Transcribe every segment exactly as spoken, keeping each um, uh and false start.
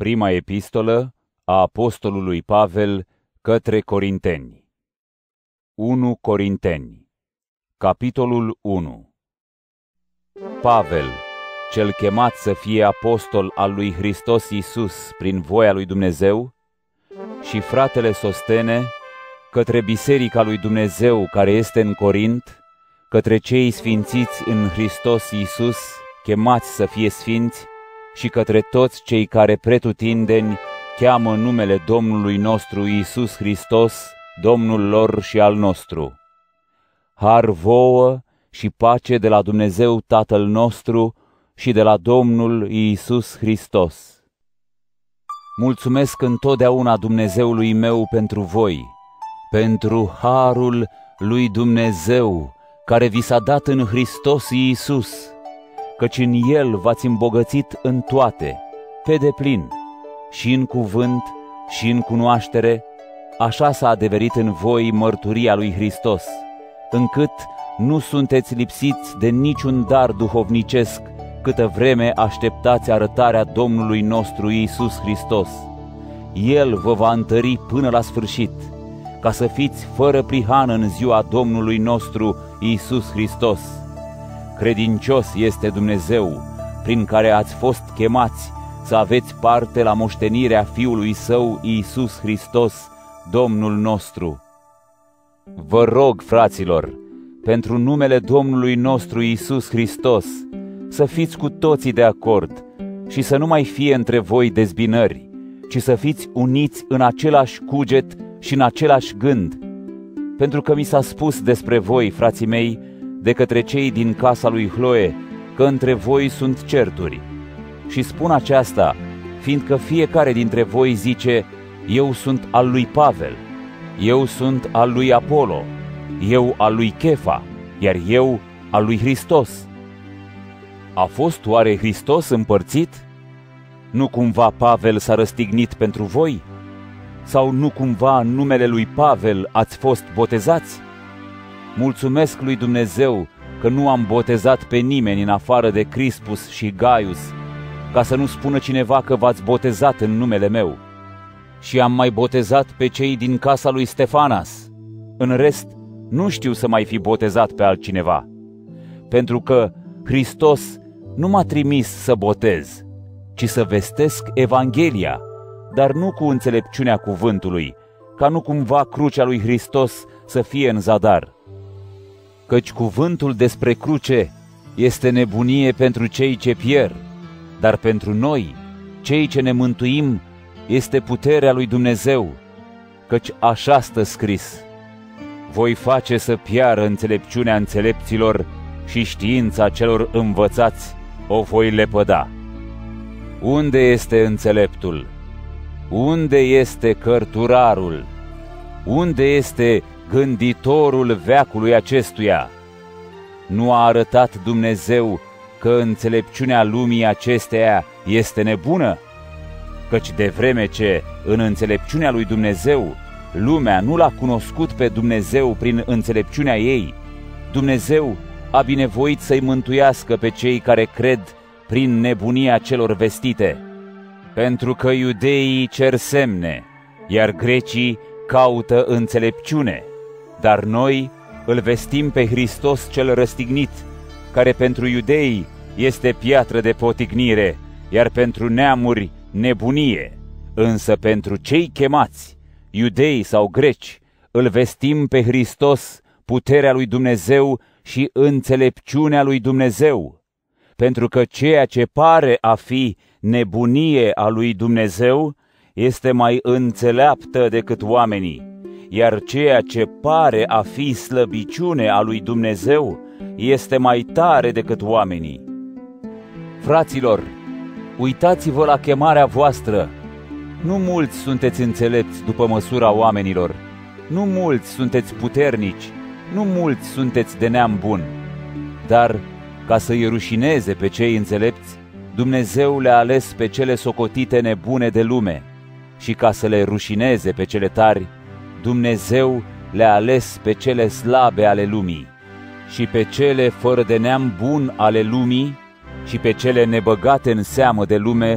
Prima epistolă a apostolului Pavel către Corinteni. unu Corinteni, capitolul unu. Pavel, cel chemat să fie apostol al lui Hristos Iisus prin voia lui Dumnezeu, și fratele Sostene, către biserica lui Dumnezeu care este în Corint, către cei sfințiți în Hristos Iisus, chemați să fie sfinți, și către toți cei care pretutindeni cheamă numele Domnului nostru Iisus Hristos, Domnul lor și al nostru. Har vouă și pace de la Dumnezeu Tatăl nostru și de la Domnul Iisus Hristos. Mulțumesc întotdeauna Dumnezeului meu pentru voi, pentru harul lui Dumnezeu care vi s-a dat în Hristos Iisus, căci în El v-ați îmbogățit în toate, pe deplin, și în cuvânt și în cunoaștere, așa s-a adeverit în voi mărturia lui Hristos, încât nu sunteți lipsiți de niciun dar duhovnicesc, câtă vreme așteptați arătarea Domnului nostru Iisus Hristos. El vă va întări până la sfârșit, ca să fiți fără prihană în ziua Domnului nostru Iisus Hristos. Credincios este Dumnezeu, prin care ați fost chemați să aveți parte la moștenirea Fiului Său Iisus Hristos, Domnul nostru. Vă rog, fraților, pentru numele Domnului nostru Iisus Hristos, să fiți cu toții de acord și să nu mai fie între voi dezbinări, ci să fiți uniți în același cuget și în același gând. Pentru că mi s-a spus despre voi, frații mei, de către cei din casa lui Hloe, că între voi sunt certuri. Și spun aceasta, fiindcă fiecare dintre voi zice, eu sunt al lui Pavel, eu sunt al lui Apolo, eu al lui Chefa, iar eu al lui Hristos. A fost oare Hristos împărțit? Nu cumva Pavel s-a răstignit pentru voi? Sau nu cumva în numele lui Pavel ați fost botezați? Mulțumesc lui Dumnezeu că nu am botezat pe nimeni în afară de Crispus și Gaius, ca să nu spună cineva că v-ați botezat în numele meu. Și am mai botezat pe cei din casa lui Stefanas. În rest, nu știu să mai fi botezat pe altcineva, pentru că Hristos nu m-a trimis să botez, ci să vestesc Evanghelia, dar nu cu înțelepciunea cuvântului, ca nu cumva crucea lui Hristos să fie în zadar. Căci cuvântul despre cruce este nebunie pentru cei ce pierd, dar pentru noi, cei ce ne mântuim, este puterea lui Dumnezeu, căci așa stă scris: voi face să piară înțelepciunea înțelepților și știința celor învățați o voi lepăda. Unde este înțeleptul? Unde este cărturarul? Unde este gânditorul veacului acestuia? Nu a arătat Dumnezeu că înțelepciunea lumii acesteia este nebună? Căci de vreme ce, în înțelepciunea lui Dumnezeu, lumea nu l-a cunoscut pe Dumnezeu prin înțelepciunea ei, Dumnezeu a binevoit să-i mântuiască pe cei care cred prin nebunia celor vestite. Pentru că iudeii cer semne, iar grecii caută înțelepciune, dar noi îl vestim pe Hristos cel răstignit, care pentru iudei este piatră de poticnire, iar pentru neamuri nebunie, însă pentru cei chemați, iudei sau greci, îl vestim pe Hristos puterea lui Dumnezeu și înțelepciunea lui Dumnezeu, pentru că ceea ce pare a fi nebunie a lui Dumnezeu este mai înțeleaptă decât oamenii, iar ceea ce pare a fi slăbiciune a lui Dumnezeu este mai tare decât oamenii. Fraților, uitați-vă la chemarea voastră. Nu mulți sunteți înțelepți după măsura oamenilor, nu mulți sunteți puternici, nu mulți sunteți de neam bun. Dar, ca să-i rușineze pe cei înțelepți, Dumnezeu le-a ales pe cele socotite nebune de lume, și ca să le rușineze pe cele tari, Dumnezeu le-a ales pe cele slabe ale lumii, și pe cele fără de neam bun ale lumii, și pe cele nebăgate în seamă de lume,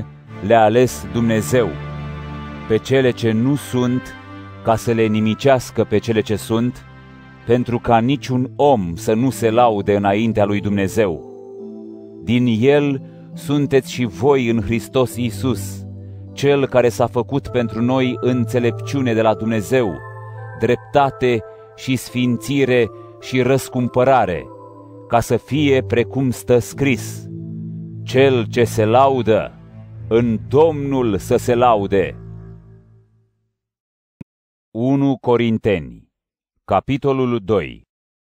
le-a ales Dumnezeu, pe cele ce nu sunt, ca să le nimicească pe cele ce sunt, pentru ca niciun om să nu se laude înaintea lui Dumnezeu. Din El sunteți și voi în Hristos Iisus, Cel care s-a făcut pentru noi înțelepciune de la Dumnezeu, dreptate și sfințire și răscumpărare, ca să fie precum stă scris: cel ce se laudă, în Domnul să se laude. unu Corinteni, capitolul doi.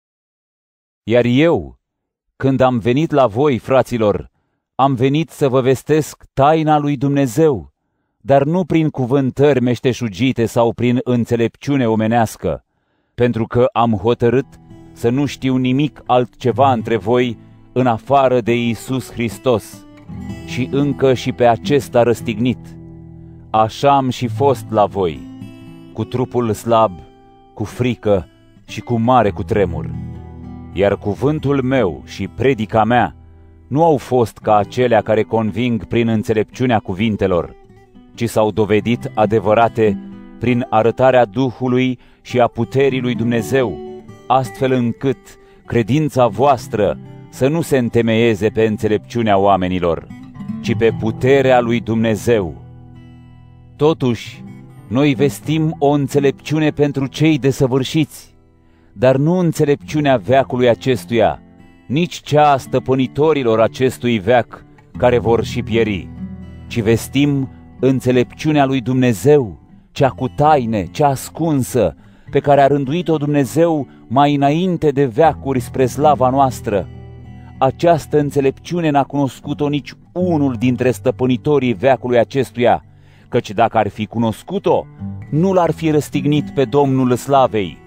Iar eu, când am venit la voi, fraților, am venit să vă vestesc taina lui Dumnezeu, dar nu prin cuvântări meșteșugite sau prin înțelepciune omenească, pentru că am hotărât să nu știu nimic altceva între voi în afară de Iisus Hristos, și încă și pe acesta răstignit. Așa am și fost la voi, cu trupul slab, cu frică și cu mare cutremur. Iar cuvântul meu și predica mea nu au fost ca acelea care conving prin înțelepciunea cuvintelor, ci s-au dovedit adevărate prin arătarea Duhului și a puterii lui Dumnezeu, astfel încât credința voastră să nu se întemeieze pe înțelepciunea oamenilor, ci pe puterea lui Dumnezeu. Totuși, noi vestim o înțelepciune pentru cei desăvârșiți, dar nu înțelepciunea veacului acestuia, nici cea a stăpânitorilor acestui veac care vor și pieri, ci vestim înțelepciunea lui Dumnezeu, cea cu taine, cea ascunsă, pe care a rânduit-o Dumnezeu mai înainte de veacuri spre slava noastră. Această înțelepciune n-a cunoscut-o nici unul dintre stăpânitorii veacului acestuia, căci dacă ar fi cunoscut-o, nu l-ar fi răstignit pe Domnul slavei.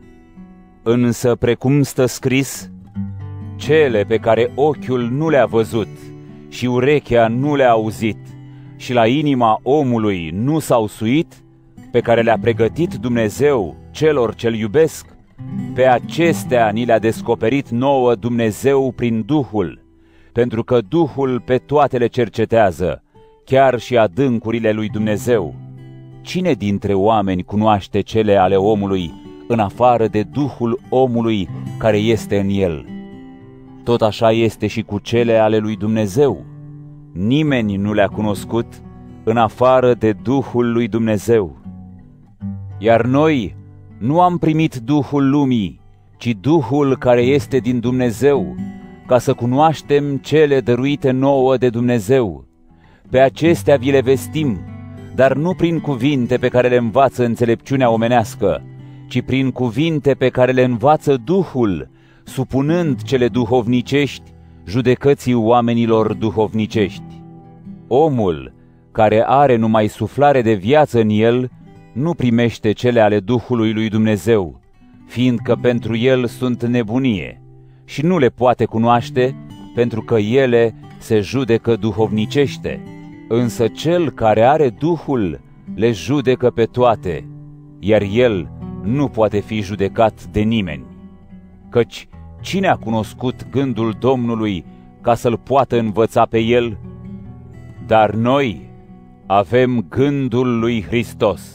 Însă, precum stă scris, cele pe care ochiul nu le-a văzut și urechea nu le-a auzit și la inima omului nu s-au suit, pe care le-a pregătit Dumnezeu celor ce-L iubesc, pe acestea ni le-a descoperit nouă Dumnezeu prin Duhul, pentru că Duhul pe toate le cercetează, chiar și adâncurile lui Dumnezeu. Cine dintre oameni cunoaște cele ale omului, în afară de Duhul omului care este în el? Tot așa este și cu cele ale lui Dumnezeu. Nimeni nu le-a cunoscut în afară de Duhul lui Dumnezeu. Iar noi nu am primit Duhul lumii, ci Duhul care este din Dumnezeu, ca să cunoaștem cele dăruite nouă de Dumnezeu. Pe acestea vi le vestim, dar nu prin cuvinte pe care le învață înțelepciunea omenească, ci prin cuvinte pe care le învață Duhul, supunând cele duhovnicești judecății oamenilor duhovnicești. Omul care are numai suflare de viață în el nu primește cele ale Duhului lui Dumnezeu, fiindcă pentru el sunt nebunie, și nu le poate cunoaște, pentru că ele se judecă duhovnicește. Însă cel care are Duhul le judecă pe toate, iar el nu poate fi judecat de nimeni. Căci cine a cunoscut gândul Domnului ca să-l poată învăța pe el? Dar noi avem gândul lui Hristos.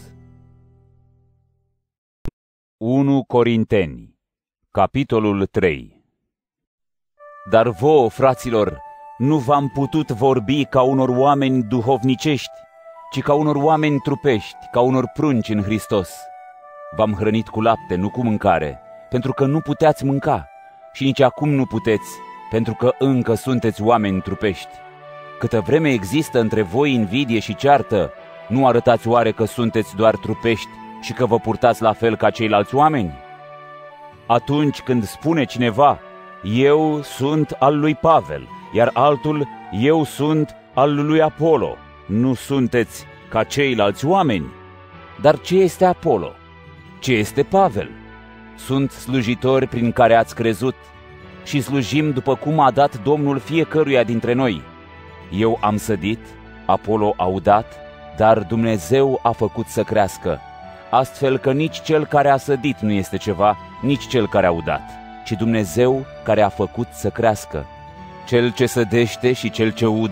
unu Corinteni, capitolul trei. Dar vouă, fraților, nu v-am putut vorbi ca unor oameni duhovnicești, ci ca unor oameni trupești, ca unor prunci în Hristos. V-am hrănit cu lapte, nu cu mâncare, pentru că nu puteați mânca, și nici acum nu puteți, pentru că încă sunteți oameni trupești. Câtă vreme există între voi invidie și ceartă, nu arătați oare că sunteți doar trupești și că vă purtați la fel ca ceilalți oameni? Atunci când spune cineva, eu sunt al lui Pavel, iar altul, eu sunt al lui Apollo, nu sunteți ca ceilalți oameni? Dar ce este Apollo? Ce este Pavel? Sunt slujitori prin care ați crezut și slujim după cum a dat Domnul fiecăruia dintre noi. Eu am sădit, Apollo a udat, dar Dumnezeu a făcut să crească, astfel că nici cel care a sădit nu este ceva, nici cel care a udat, ci Dumnezeu care a făcut să crească. Cel ce sădește și cel ce udă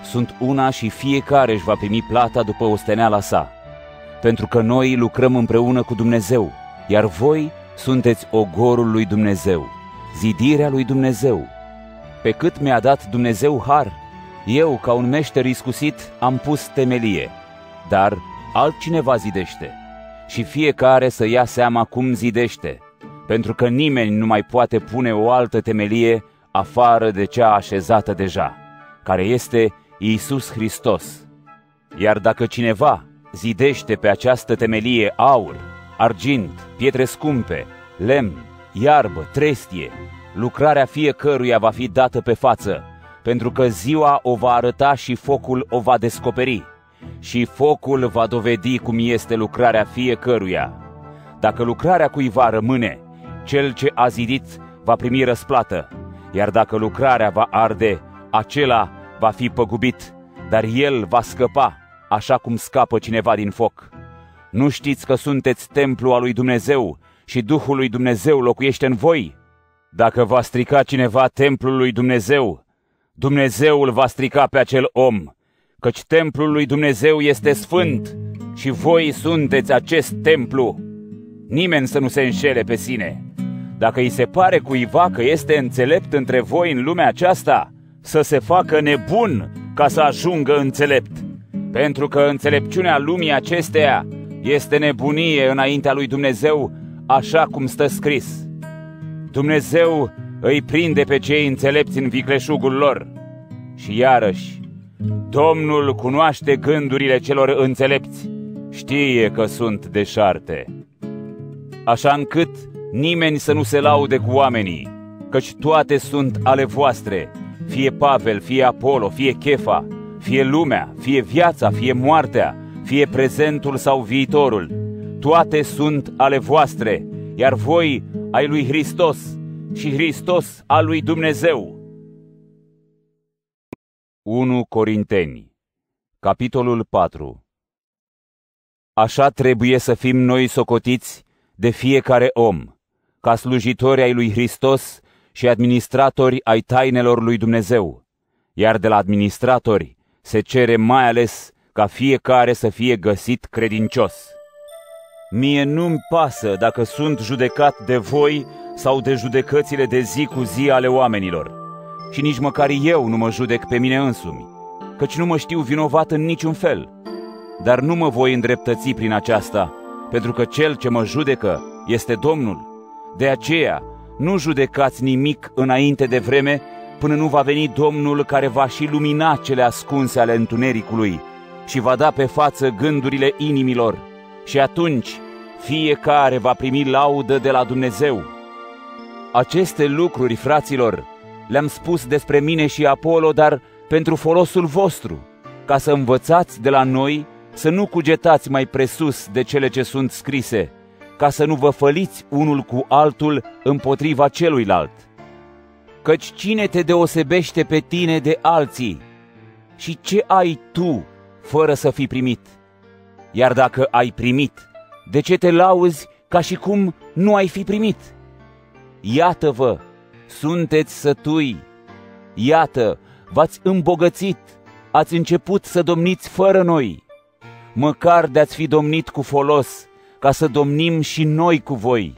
sunt una și fiecare își va primi plata după osteneala sa. Pentru că noi lucrăm împreună cu Dumnezeu, iar voi sunteți ogorul lui Dumnezeu, zidirea lui Dumnezeu. Pe cât mi-a dat Dumnezeu har, eu, ca un meșter iscusit, am pus temelie, dar altcineva zidește. Și fiecare să ia seama cum zidește, pentru că nimeni nu mai poate pune o altă temelie afară de cea așezată deja, care este Iisus Hristos. Iar dacă cineva zidește pe această temelie aur, argint, pietre scumpe, lemn, iarbă, trestie, lucrarea fiecăruia va fi dată pe față, pentru că ziua o va arăta și focul o va descoperi. Și focul va dovedi cum este lucrarea fiecăruia. Dacă lucrarea cuiva rămâne, cel ce a zidit va primi răsplată, iar dacă lucrarea va arde, acela va fi păgubit, dar el va scăpa, așa cum scapă cineva din foc. Nu știți că sunteți templu al lui Dumnezeu și Duhul lui Dumnezeu locuiește în voi? Dacă va strica cineva templul lui Dumnezeu, Dumnezeu îl va strica pe acel om, căci templul lui Dumnezeu este sfânt și voi sunteți acest templu. Nimeni să nu se înșele pe sine. Dacă îi se pare cuiva că este înțelept între voi în lumea aceasta, să se facă nebun ca să ajungă înțelept, pentru că înțelepciunea lumii acesteia este nebunie înaintea lui Dumnezeu, așa cum stă scris. Dumnezeu îi prinde pe cei înțelepți în vicleșugul lor. Și iarăși, Domnul cunoaște gândurile celor înțelepți, știe că sunt deșarte. Așa încât nimeni să nu se laude cu oamenii, căci toate sunt ale voastre, fie Pavel, fie Apollo, fie Chefa, fie lumea, fie viața, fie moartea, fie prezentul sau viitorul. Toate sunt ale voastre, iar voi ai lui Hristos și Hristos al lui Dumnezeu. unu Corinteni, capitolul patru. Așa trebuie să fim noi socotiți de fiecare om, ca slujitori ai lui Hristos și administratori ai tainelor lui Dumnezeu, iar de la administratori se cere mai ales ca fiecare să fie găsit credincios. Mie nu-mi pasă dacă sunt judecat de voi sau de judecățile de zi cu zi ale oamenilor, și nici măcar eu nu mă judec pe mine însumi, căci nu mă știu vinovat în niciun fel. Dar nu mă voi îndreptăți prin aceasta, pentru că cel ce mă judecă este Domnul. De aceea, nu judecați nimic înainte de vreme, până nu va veni Domnul care va și lumina cele ascunse ale întunericului și va da pe față gândurile inimilor. Și atunci fiecare va primi laudă de la Dumnezeu. Aceste lucruri, fraților, le-am spus despre mine și Apollo, dar pentru folosul vostru, ca să învățați de la noi să nu cugetați mai presus de cele ce sunt scrise, ca să nu vă făliți unul cu altul împotriva celuilalt. Căci cine te deosebește pe tine de alții? Și ce ai tu fără să fii primit? Iar dacă ai primit, de ce te lauzi ca și cum nu ai fi primit? Iată-vă, sunteți sătui, iată, v-ați îmbogățit, ați început să domniți fără noi. Măcar de-ați fi domnit cu folos, ca să domnim și noi cu voi.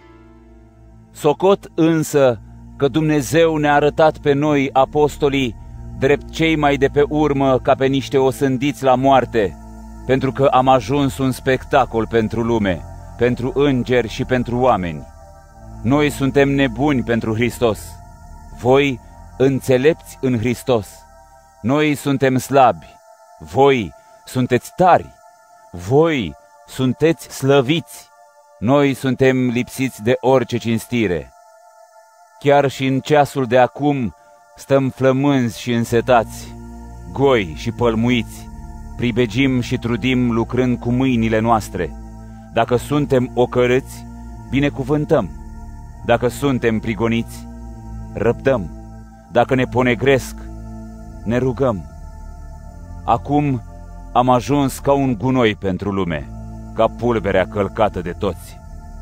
Socot însă că Dumnezeu ne-a arătat pe noi, apostolii, drept cei mai de pe urmă, ca pe niște osândiți la moarte, pentru că am ajuns un spectacol pentru lume, pentru îngeri și pentru oameni. Noi suntem nebuni pentru Hristos, voi înțelepți în Hristos. Noi suntem slabi, voi sunteți tari, voi sunteți slăviți, noi suntem lipsiți de orice cinstire. Chiar și în ceasul de acum stăm flămânzi și însetați, goi și pălmuiți, pribegim și trudim lucrând cu mâinile noastre. Dacă suntem ocărâți, binecuvântăm. Dacă suntem prigoniți, răbdăm. Dacă ne ponegresc, ne rugăm. Acum am ajuns ca un gunoi pentru lume, ca pulberea călcată de toți.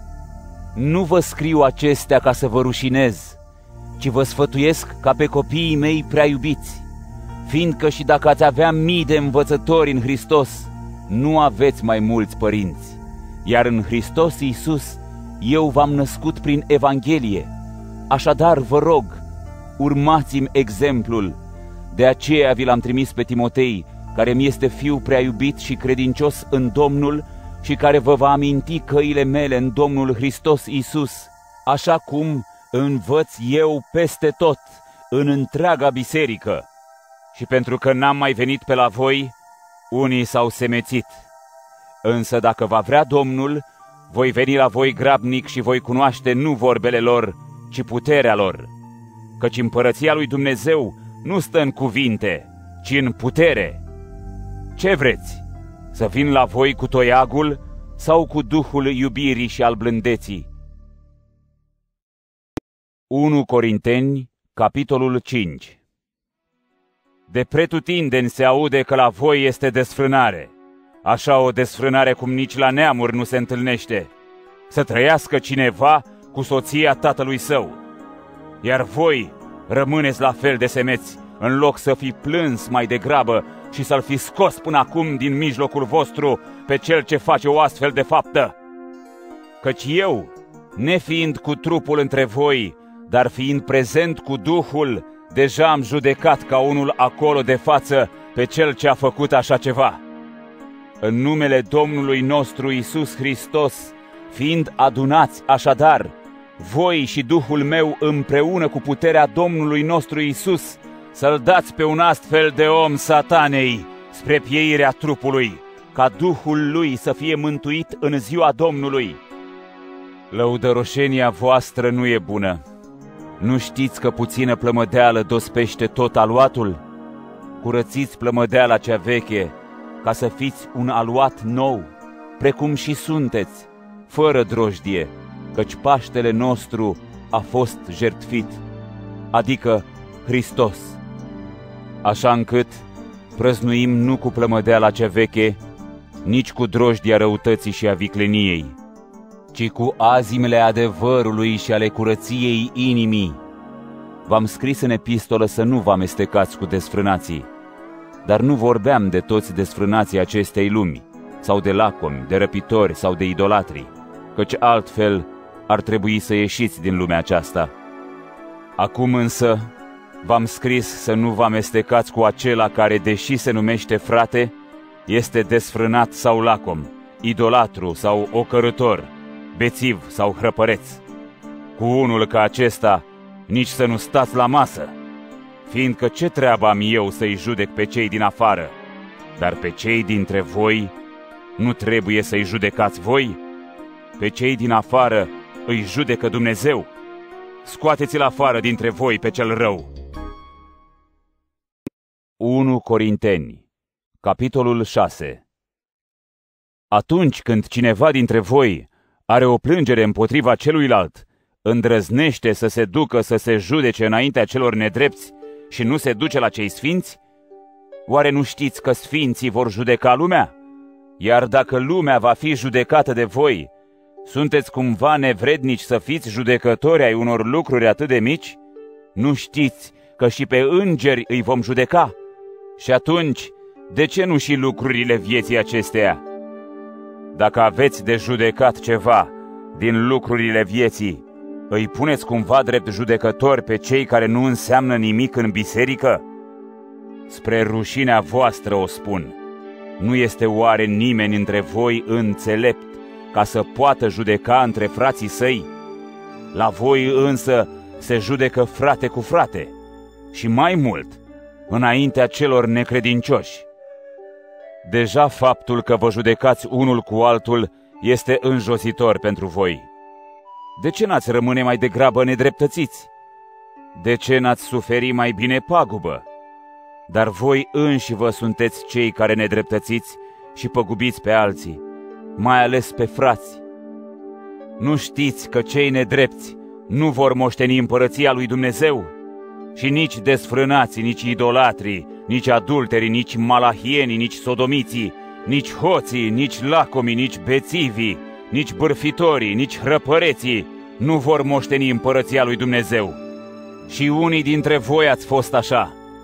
Nu vă scriu acestea ca să vă rușinez, ci vă sfătuiesc ca pe copiii mei prea iubiți. fiindcă și dacă ați avea mii de învățători în Hristos, nu aveți mai mulți părinți. Iar în Hristos Iisus, eu v-am născut prin Evanghelie. Așadar, vă rog, urmați-mi exemplul. De aceea vi l-am trimis pe Timotei, care mi este fiu prea iubit și credincios în Domnul și care vă va aminti căile mele în Domnul Hristos Iisus, așa cum învăț eu peste tot, în întreaga biserică. Și pentru că n-am mai venit pe la voi, unii s-au semețit. Însă dacă va vrea Domnul, voi veni la voi grabnic și voi cunoaște nu vorbele lor, ci puterea lor. Căci împărăția lui Dumnezeu nu stă în cuvinte, ci în putere. Ce vreți? Să vin la voi cu toiagul sau cu duhul iubirii și al blândeții? unu Corinteni, capitolul cinci. De pretutindeni se aude că la voi este desfrânare, așa o desfrânare cum nici la neamuri nu se întâlnește, să trăiască cineva cu soția tatălui său. Iar voi rămâneți la fel de semeți, în loc să fi plâns mai degrabă și să-l fi scos până acum din mijlocul vostru pe cel ce face o astfel de faptă. Căci eu, nefiind cu trupul între voi, dar fiind prezent cu Duhul, deja am judecat ca unul acolo de față pe cel ce a făcut așa ceva. În numele Domnului nostru Iisus Hristos, fiind adunați așadar, voi și Duhul meu împreună cu puterea Domnului nostru Iisus, să-l dați pe un astfel de om satanei spre pieirea trupului, ca Duhul lui să fie mântuit în ziua Domnului. Lăudăroșenia voastră nu e bună. Nu știți că puțină plămădeală dospește tot aluatul? Curățiți plămădeala cea veche, ca să fiți un aluat nou, precum și sunteți, fără drojdie, căci Paștele nostru a fost jertfit, adică Hristos. Așa încât prăznuim nu cu plămădeala cea veche, nici cu drojdia răutății și a vicleniei, ci cu azimile adevărului și ale curăției inimii. V-am scris în epistolă să nu vă amestecați cu desfrânații, dar nu vorbeam de toți desfrânații acestei lumi, sau de lacomi, de răpitori sau de idolatri, căci altfel ar trebui să ieșiți din lumea aceasta. Acum însă v-am scris să nu vă amestecați cu acela care, deși se numește frate, este desfrânat sau lacom, idolatru sau ocărător, bețiv sau hrăpăreț. Cu unul ca acesta nici să nu stați la masă, fiindcă ce treabă am eu să-i judec pe cei din afară, dar pe cei dintre voi nu trebuie să-i judecați voi? Pe cei din afară îi judecă Dumnezeu. Scoateți-l afară dintre voi pe cel rău. unu Corinteni, capitolul șase. Atunci când cineva dintre voi are o plângere împotriva celuilalt, îndrăznește să se ducă să se judece înaintea celor nedrepți și nu se duce la cei sfinți? Oare nu știți că sfinții vor judeca lumea? Iar dacă lumea va fi judecată de voi, sunteți cumva nevrednici să fiți judecători ai unor lucruri atât de mici? Nu știți că și pe îngeri îi vom judeca? Și atunci, de ce nu și lucrurile vieții acesteia? Dacă aveți de judecat ceva din lucrurile vieții, îi puneți cumva drept judecători pe cei care nu înseamnă nimic în biserică? Spre rușinea voastră o spun. Nu este oare nimeni între voi înțelept ca să poată judeca între frații săi? La voi însă se judecă frate cu frate și mai mult, înaintea celor necredincioși. Deja faptul că vă judecați unul cu altul este înjositor pentru voi. De ce n-ați rămâne mai degrabă nedreptățiți? De ce n-ați suferi mai bine pagubă? Dar voi înși vă sunteți cei care nedreptățiți și păgubiți pe alții, mai ales pe frați. Nu știți că cei nedrepți nu vor moșteni împărăția lui Dumnezeu? Și nici desfrânații, nici idolatrii, nici adulterii, nici malahienii, nici sodomiții, nici hoții, nici lacomii, nici bețivii, nici bârfitorii, nici hrăpăreții nu vor moșteni împărăția lui Dumnezeu. Și unii dintre voi ați fost așa.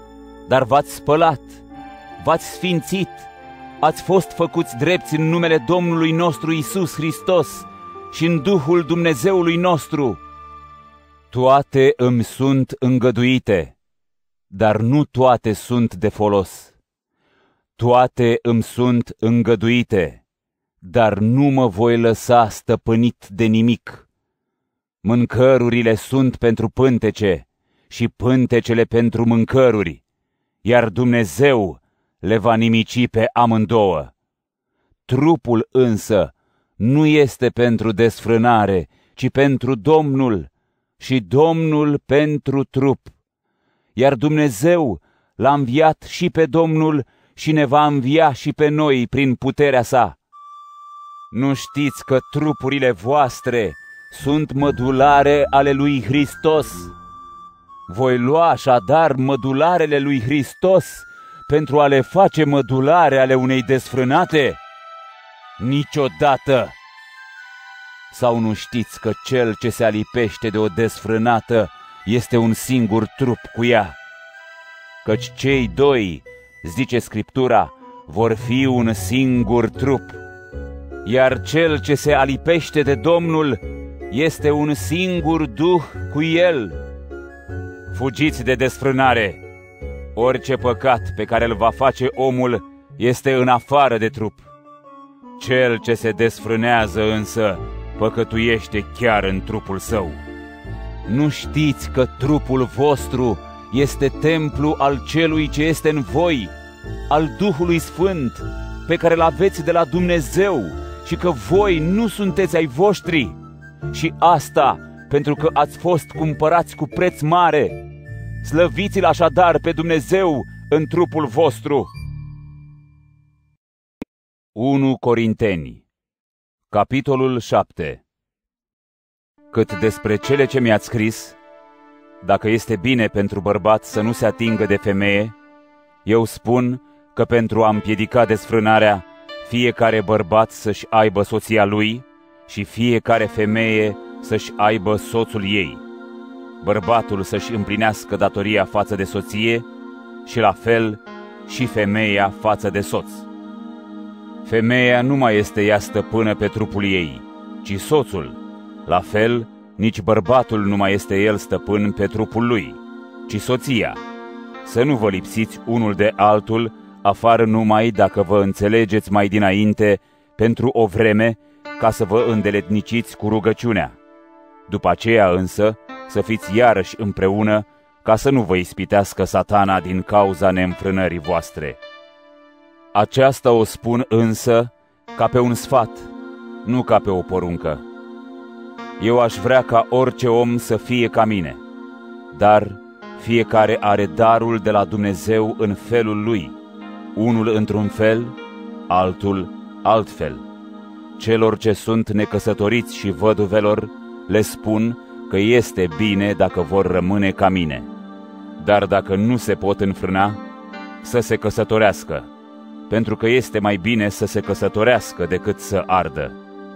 dar v-ați spălat, v-ați sfințit, ați fost făcuți drepți în numele Domnului nostru Iisus Hristos și în Duhul Dumnezeului nostru. Toate îmi sunt îngăduite, dar nu toate sunt de folos. Toate îmi sunt îngăduite, dar nu mă voi lăsa stăpânit de nimic. Mâncărurile sunt pentru pântece și pântecele pentru mâncăruri, iar Dumnezeu le va nimici pe amândouă. Trupul însă nu este pentru desfrânare, ci pentru Domnul, și Domnul pentru trup. Iar Dumnezeu l-a înviat și pe Domnul și ne va învia și pe noi prin puterea sa. Nu știți că trupurile voastre sunt mădulare ale lui Hristos? Voi lua așadar mădularele lui Hristos pentru a le face mădulare ale unei desfrânate? Niciodată! Sau nu știți că cel ce se alipește de o desfrânată este un singur trup cu ea? Căci cei doi, zice Scriptura, vor fi un singur trup. Iar cel ce se alipește de Domnul este un singur duh cu el. Fugiți de desfrânare! Orice păcat pe care îl va face omul este în afară de trup. Cel ce se desfrânează însă păcătuiește chiar în trupul său. Nu știți că trupul vostru este templu al celui ce este în voi, al Duhului Sfânt, pe care îl aveți de la Dumnezeu, și că voi nu sunteți ai voștri? Și asta pentru că ați fost cumpărați cu preț mare. Slăviți-l așadar pe Dumnezeu în trupul vostru. unu Corinteni, capitolul șapte. Cât despre cele ce mi-ați scris, dacă este bine pentru bărbat să nu se atingă de femeie, eu spun că pentru a împiedica desfrânarea, fiecare bărbat să-și aibă soția lui și fiecare femeie să-și aibă soțul ei. Bărbatul să-și împlinească datoria față de soție și la fel și femeia față de soț. Femeia nu mai este ea stăpână pe trupul ei, ci soțul. La fel, nici bărbatul nu mai este el stăpân pe trupul lui, ci soția. Să nu vă lipsiți unul de altul, afară numai dacă vă înțelegeți mai dinainte pentru o vreme, ca să vă îndeletniciți cu rugăciunea. După aceea însă, să fiți iarăși împreună, ca să nu vă ispitească Satana din cauza neînfrânării voastre. Aceasta o spun însă ca pe un sfat, nu ca pe o poruncă. Eu aș vrea ca orice om să fie ca mine, dar fiecare are darul de la Dumnezeu în felul lui, unul într-un fel, altul altfel. Celor ce sunt necăsătoriți și văduvelor le spun că este bine dacă vor rămâne ca mine, dar dacă nu se pot înfrâna, să se căsătorească, pentru că este mai bine să se căsătorească decât să ardă.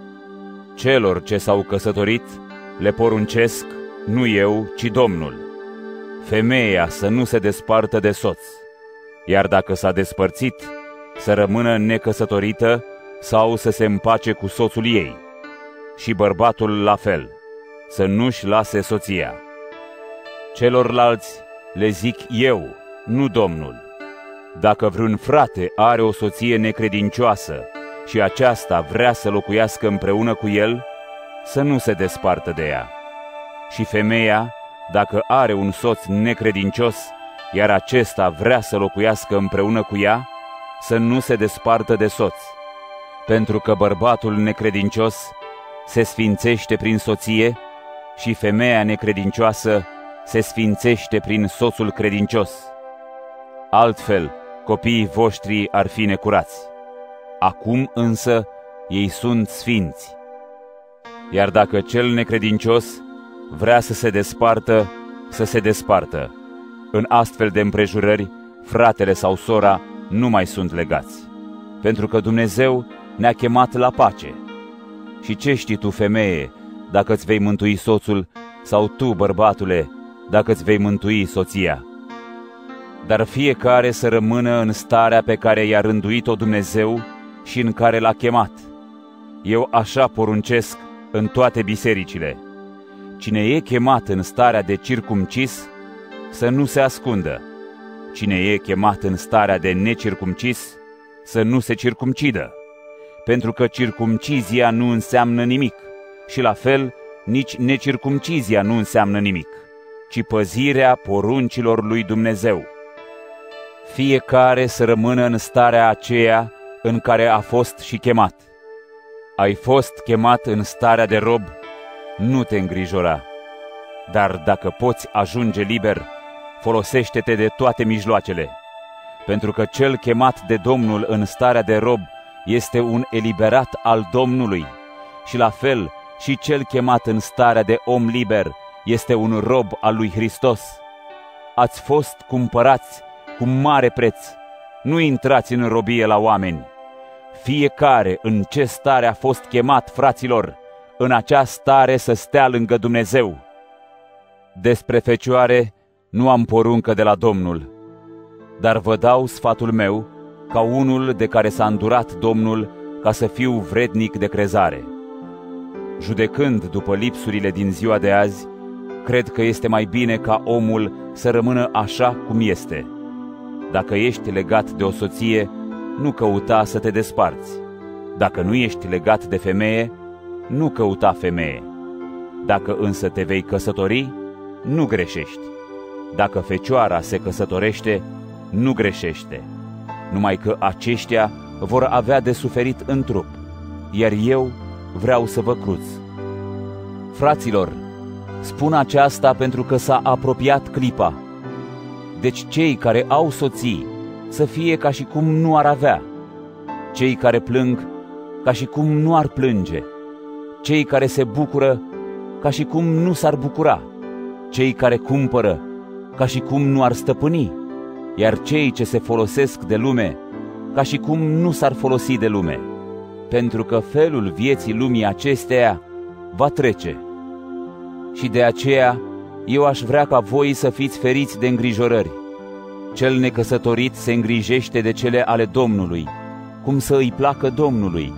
Celor ce s-au căsătorit le poruncesc, nu eu, ci Domnul, femeia să nu se despartă de soț, iar dacă s-a despărțit, să rămână necăsătorită sau să se împace cu soțul ei, și bărbatul la fel, să nu-și lase soția. Celorlalți le zic eu, nu Domnul. Dacă vreun frate are o soție necredincioasă și aceasta vrea să locuiască împreună cu el, să nu se despartă de ea. Și femeia, dacă are un soț necredincios, iar acesta vrea să locuiască împreună cu ea, să nu se despartă de soț, pentru că bărbatul necredincios se sfințește prin soție și femeia necredincioasă se sfințește prin soțul credincios. Altfel, copiii voștri ar fi necurați. Acum însă ei sunt sfinți. Iar dacă cel necredincios vrea să se despartă, să se despartă. În astfel de împrejurări, fratele sau sora nu mai sunt legați, pentru că Dumnezeu ne-a chemat la pace. Și ce știi tu, femeie, dacă îți vei mântui soțul, sau tu, bărbatule, dacă îți vei mântui soția? dar fiecare să rămână în starea pe care i-a rânduit-o Dumnezeu și în care l-a chemat. Eu așa poruncesc în toate bisericile. Cine e chemat în starea de circumcis, să nu se ascundă. Cine e chemat în starea de necircumcis, să nu se circumcidă. Pentru că circumcizia nu înseamnă nimic și la fel nici necircumcizia nu înseamnă nimic, ci păzirea poruncilor lui Dumnezeu. Fiecare să rămână în starea aceea în care a fost și chemat. Ai fost chemat în starea de rob, nu te îngrijora. Dar dacă poți ajunge liber, folosește-te de toate mijloacele, pentru că cel chemat de Domnul în starea de rob este un eliberat al Domnului și la fel și cel chemat în starea de om liber este un rob al lui Hristos. Ați fost cumpărați cu mare preț, nu intrați în robie la oameni. Fiecare în ce stare a fost chemat, fraților, în acea stare să stea lângă Dumnezeu. Despre fecioare nu am poruncă de la Domnul, dar vă dau sfatul meu ca unul de care s-a îndurat Domnul, ca să fiu vrednic de crezare. Judecând după lipsurile din ziua de azi, cred că este mai bine ca omul să rămână așa cum este. Dacă ești legat de o soție, nu căuta să te desparți. Dacă nu ești legat de femeie, nu căuta femeie. Dacă însă te vei căsători, nu greșești. Dacă fecioara se căsătorește, nu greșește. Numai că aceștia vor avea de suferit în trup, iar eu vreau să vă cruț. Fraților, spun aceasta pentru că s-a apropiat clipa. Deci cei care au soții să fie ca și cum nu ar avea, cei care plâng ca și cum nu ar plânge, cei care se bucură ca și cum nu s-ar bucura, cei care cumpără ca și cum nu ar stăpâni, iar cei ce se folosesc de lume ca și cum nu s-ar folosi de lume, pentru că felul vieții lumii acesteia va trece. Și de aceea eu aș vrea ca voi să fiți feriți de îngrijorări. Cel necăsătorit se îngrijește de cele ale Domnului, cum să îi placă Domnului.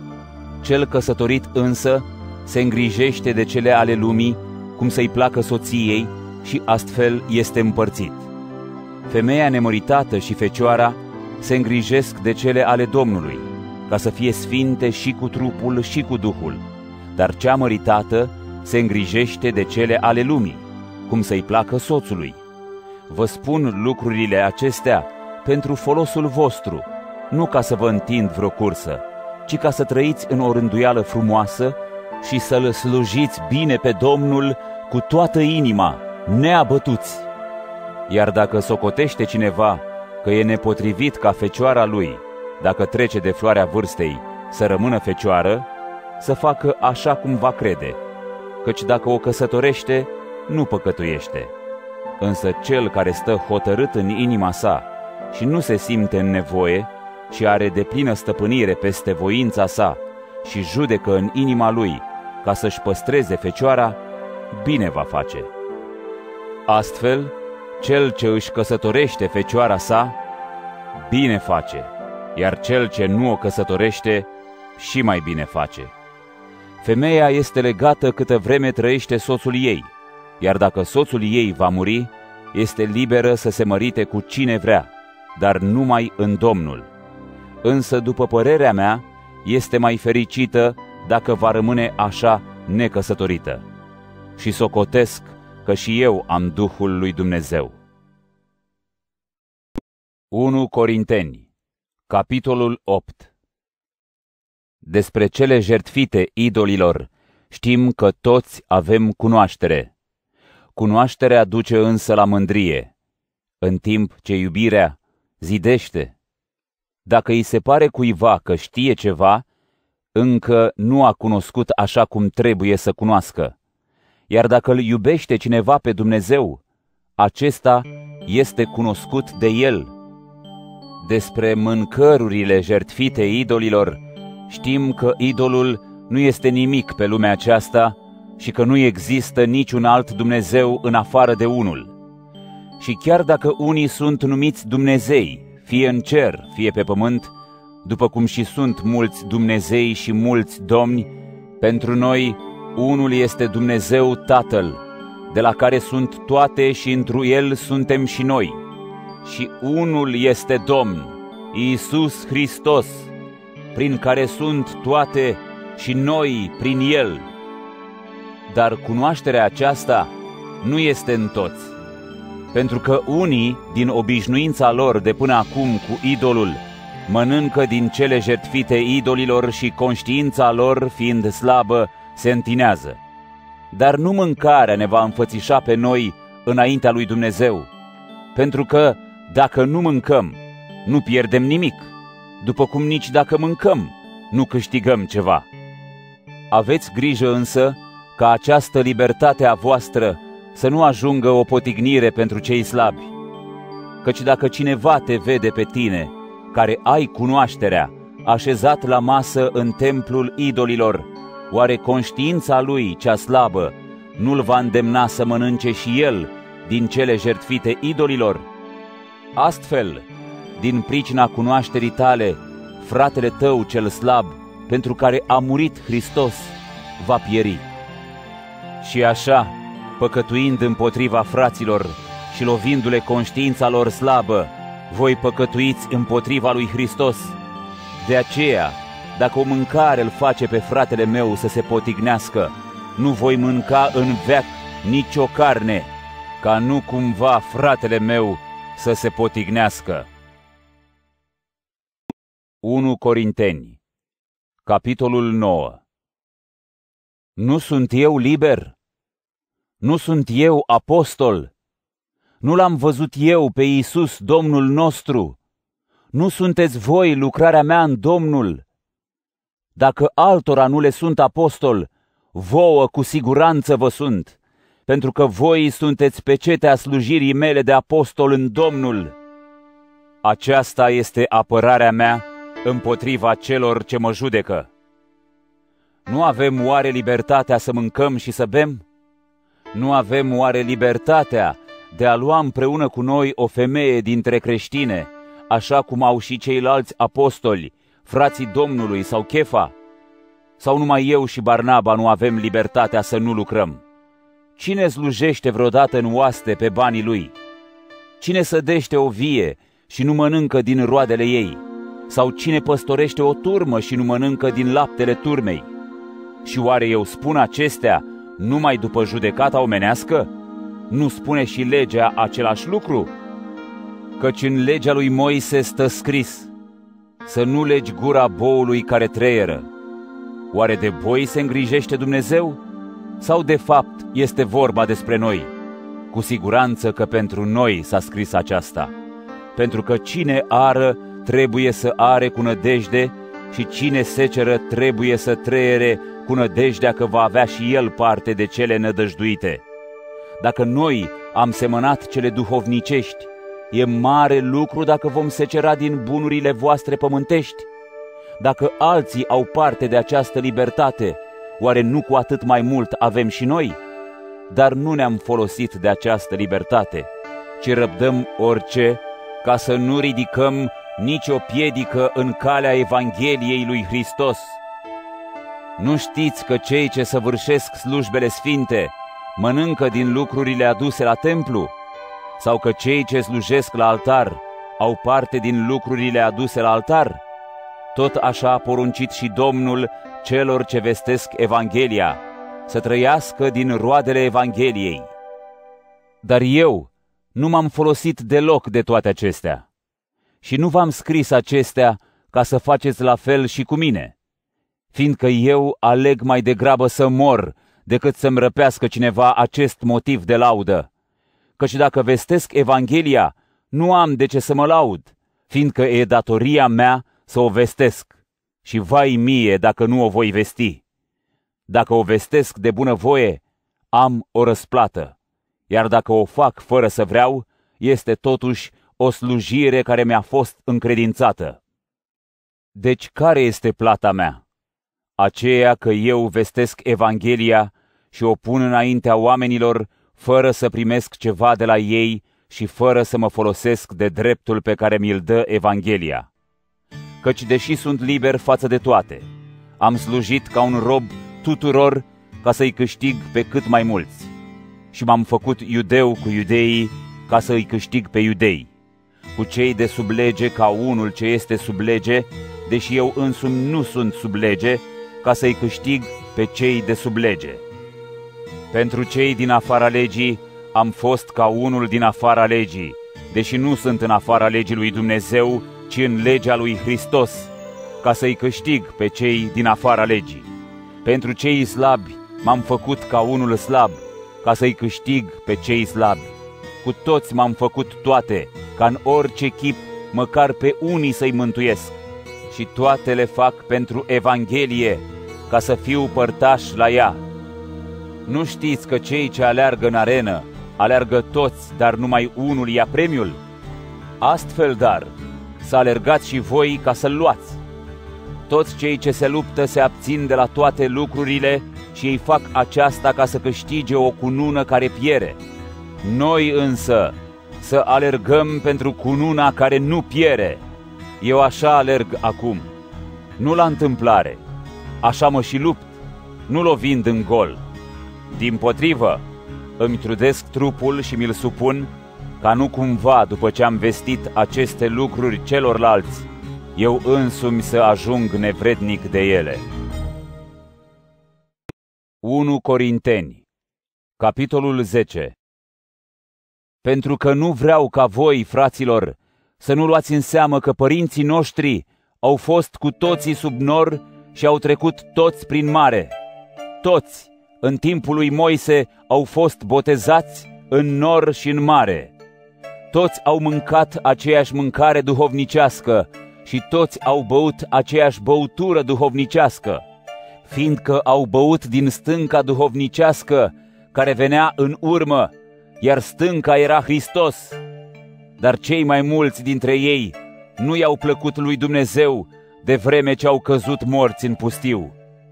Cel căsătorit însă se îngrijește de cele ale lumii, cum să-i placă soției, și astfel este împărțit. Femeia nemăritată și fecioara se îngrijesc de cele ale Domnului, ca să fie sfinte și cu trupul și cu duhul, dar cea măritată se îngrijește de cele ale lumii, cum să-i placă soțului. Vă spun lucrurile acestea pentru folosul vostru, nu ca să vă întind vreo cursă, ci ca să trăiți în o rânduială frumoasă și să-L slujiți bine pe Domnul cu toată inima, neabătuți. Iar dacă socotește cineva că e nepotrivit ca fecioara lui, dacă trece de floarea vârstei, să rămână fecioară, să facă așa cum va crede, căci dacă o căsătorește, nu păcătuiește. Însă cel care stă hotărât în inima sa și nu se simte în nevoie și are deplină stăpânire peste voința sa și judecă în inima lui ca să-și păstreze fecioara, bine va face. Astfel, cel ce își căsătorește fecioara sa, bine face, iar cel ce nu o căsătorește, și mai bine face. Femeia este legată câtă vreme trăiește soțul ei, iar dacă soțul ei va muri, este liberă să se mărite cu cine vrea, dar numai în Domnul. Însă, după părerea mea, este mai fericită dacă va rămâne așa necăsătorită. Și socotesc că și eu am Duhul lui Dumnezeu. unu Corinteni, capitolul opt. Despre cele jertfite idolilor știm că toți avem cunoaștere. Cunoașterea duce însă la mândrie, în timp ce iubirea zidește. Dacă îi se pare cuiva că știe ceva, încă nu a cunoscut așa cum trebuie să cunoască. Iar dacă îl iubește cineva pe Dumnezeu, acesta este cunoscut de el. Despre mâncărurile jertfite idolilor știm că idolul nu este nimic pe lumea aceasta și că nu există niciun alt Dumnezeu în afară de unul. Și chiar dacă unii sunt numiți Dumnezei, fie în cer, fie pe pământ, după cum și sunt mulți Dumnezei și mulți domni, pentru noi unul este Dumnezeu Tatăl, de la care sunt toate și întru El suntem și noi. Și unul este Domn, Iisus Hristos, prin care sunt toate și noi prin El. Dar cunoașterea aceasta nu este în toți, pentru că unii, din obișnuința lor de până acum cu idolul, mănâncă din cele jertfite idolilor și conștiința lor, fiind slabă, se întinează. Dar nu mâncarea ne va înfățișa pe noi înaintea lui Dumnezeu, pentru că dacă nu mâncăm, nu pierdem nimic, după cum nici dacă mâncăm, nu câștigăm ceva. Aveți grijă însă ca această libertate a voastră să nu ajungă o potignire pentru cei slabi. Căci dacă cineva te vede pe tine, care ai cunoașterea, așezat la masă în templul idolilor, oare conștiința lui cea slabă nu-l va îndemna să mănânce și el din cele jertfite idolilor? Astfel, din pricina cunoașterii tale, fratele tău cel slab, pentru care a murit Hristos, va pieri. Și așa, păcătuind împotriva fraților și lovindu-le conștiința lor slabă, voi păcătuiți împotriva lui Hristos. De aceea, dacă o mâncare îl face pe fratele meu să se potignească, nu voi mânca în veac nicio carne, ca nu cumva fratele meu să se potignească. unu Corinteni, capitolul nouă. Nu sunt eu liber? Nu sunt eu apostol? Nu l-am văzut eu pe Iisus, Domnul nostru? Nu sunteți voi lucrarea mea în Domnul? Dacă altora nu le sunt apostol, vouă cu siguranță vă sunt, pentru că voi sunteți pecetea slujirii mele de apostol în Domnul. Aceasta este apărarea mea împotriva celor ce mă judecă. Nu avem oare libertatea să mâncăm și să bem? Nu avem oare libertatea de a lua împreună cu noi o femeie dintre creștine, așa cum au și ceilalți apostoli, frații Domnului sau Chefa? Sau numai eu și Barnaba nu avem libertatea să nu lucrăm? Cine slujește vreodată în oaste pe banii lui? Cine sădește o vie și nu mănâncă din roadele ei? Sau cine păstorește o turmă și nu mănâncă din laptele turmei? Și oare eu spun acestea numai după judecata omenească? Nu spune și legea același lucru? Căci în legea lui Moise stă scris: să nu legi gura boului care treieră. Oare de boi se îngrijește Dumnezeu? Sau de fapt este vorba despre noi? Cu siguranță că pentru noi s-a scris aceasta, pentru că cine ară trebuie să are cu nădejde și cine seceră trebuie să treiere cu nădejdea că va avea și el parte de cele nădăjduite. Dacă noi am semănat cele duhovnicești, e mare lucru dacă vom secera din bunurile voastre pământești. Dacă alții au parte de această libertate, oare nu cu atât mai mult avem și noi? Dar nu ne-am folosit de această libertate, ci răbdăm orice, ca să nu ridicăm nicio piedică în calea Evangheliei lui Hristos. Nu știți că cei ce săvârșesc slujbele sfinte mănâncă din lucrurile aduse la templu? Sau că cei ce slujesc la altar au parte din lucrurile aduse la altar? Tot așa a poruncit și Domnul celor ce vestesc Evanghelia, să trăiască din roadele Evangheliei. Dar eu nu m-am folosit deloc de toate acestea. Și nu v-am scris acestea ca să faceți la fel și cu mine, fiindcă eu aleg mai degrabă să mor decât să-mi răpească cineva acest motiv de laudă. Căci dacă vestesc Evanghelia, nu am de ce să mă laud, fiindcă e datoria mea să o vestesc, și vai mie dacă nu o voi vesti. Dacă o vestesc de bunăvoie, am o răsplată, iar dacă o fac fără să vreau, este totuși o slujire care mi-a fost încredințată. Deci care este plata mea? Aceea că eu vestesc Evanghelia și o pun înaintea oamenilor fără să primesc ceva de la ei și fără să mă folosesc de dreptul pe care mi-l dă Evanghelia. Căci deși sunt liber față de toate, am slujit ca un rob tuturor ca să-i câștig pe cât mai mulți. Și m-am făcut iudeu cu iudeii ca să-i câștig pe iudei, cu cei de sub lege ca unul ce este sub lege, deși eu însumi nu sunt sub lege, ca să-i câștig pe cei de sub lege. Pentru cei din afara legii am fost ca unul din afara legii, deși nu sunt în afara legii lui Dumnezeu, ci în legea lui Hristos, ca să-i câștig pe cei din afara legii. Pentru cei slabi m-am făcut ca unul slab, ca să-i câștig pe cei slabi. Cu toți m-am făcut toate, ca în orice chip, măcar pe unii să-i mântuiesc. Și toate le fac pentru Evanghelie, ca să fiu părtaș la ea. Nu știți că cei ce aleargă în arenă, aleargă toți, dar numai unul ia premiul? Astfel, dar, să alergați și voi ca să-l luați. Toți cei ce se luptă se abțin de la toate lucrurile și ei fac aceasta ca să câștige o cunună care piere. Noi însă să alergăm pentru cununa care nu piere. Eu așa alerg acum, nu la întâmplare, așa mă și lupt, nu lovind în gol. Dimpotrivă, îmi trudesc trupul și mi-l supun, ca nu cumva, după ce am vestit aceste lucruri celorlalți, eu însumi să ajung nevrednic de ele. unu Corinteni, capitolul zece. Pentru că nu vreau ca voi, fraților, să nu luați în seamă că părinții noștri au fost cu toții sub nor și au trecut toți prin mare. Toți, în timpul lui Moise, au fost botezați în nor și în mare. Toți au mâncat aceeași mâncare duhovnicească și toți au băut aceeași băutură duhovnicească, fiindcă au băut din stânca duhovnicească care venea în urmă, iar stânca era Hristos. Dar cei mai mulți dintre ei nu i-au plăcut lui Dumnezeu, de vreme ce au căzut morți în pustiu.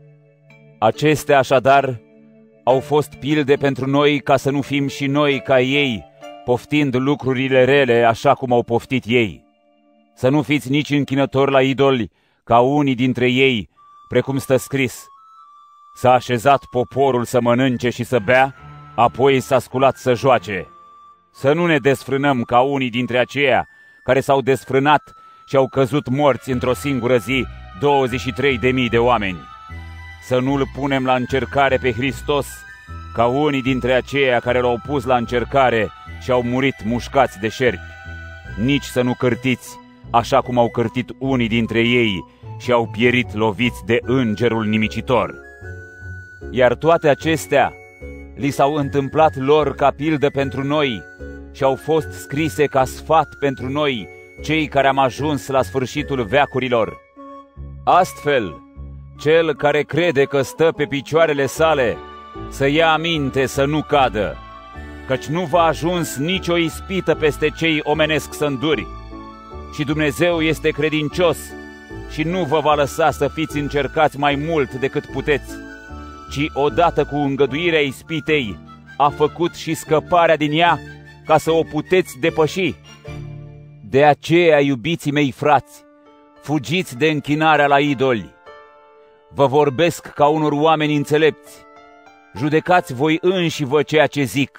Acestea așadar au fost pilde pentru noi, ca să nu fim și noi ca ei, poftind lucrurile rele așa cum au poftit ei. Să nu fiți nici închinători la idoli, ca unii dintre ei, precum stă scris: s-a așezat poporul să mănânce și să bea, apoi s-a sculat să joace. Să nu ne desfrânăm ca unii dintre aceia care s-au desfrânat și au căzut morți într-o singură zi douăzeci și trei de mii de oameni. Să nu-L punem la încercare pe Hristos ca unii dintre aceia care L-au pus la încercare și au murit mușcați de șerpi. Nici să nu cârtiți așa cum au cârtit unii dintre ei și au pierit loviți de îngerul nimicitor. Iar toate acestea li s-au întâmplat lor ca pildă pentru noi și au fost scrise ca sfat pentru noi, cei care am ajuns la sfârșitul veacurilor. Astfel, cel care crede că stă pe picioarele sale, să ia aminte să nu cadă, căci nu v-a ajuns nicio ispită peste cei omenesc să înduri. Și Dumnezeu este credincios și nu vă va lăsa să fiți încercați mai mult decât puteți, ci odată cu îngăduirea ispitei a făcut și scăparea din ea, ca să o puteți depăși. De aceea, iubiții mei frați, fugiți de închinarea la idoli. Vă vorbesc ca unor oameni înțelepți. Judecați voi înși vă ceea ce zic.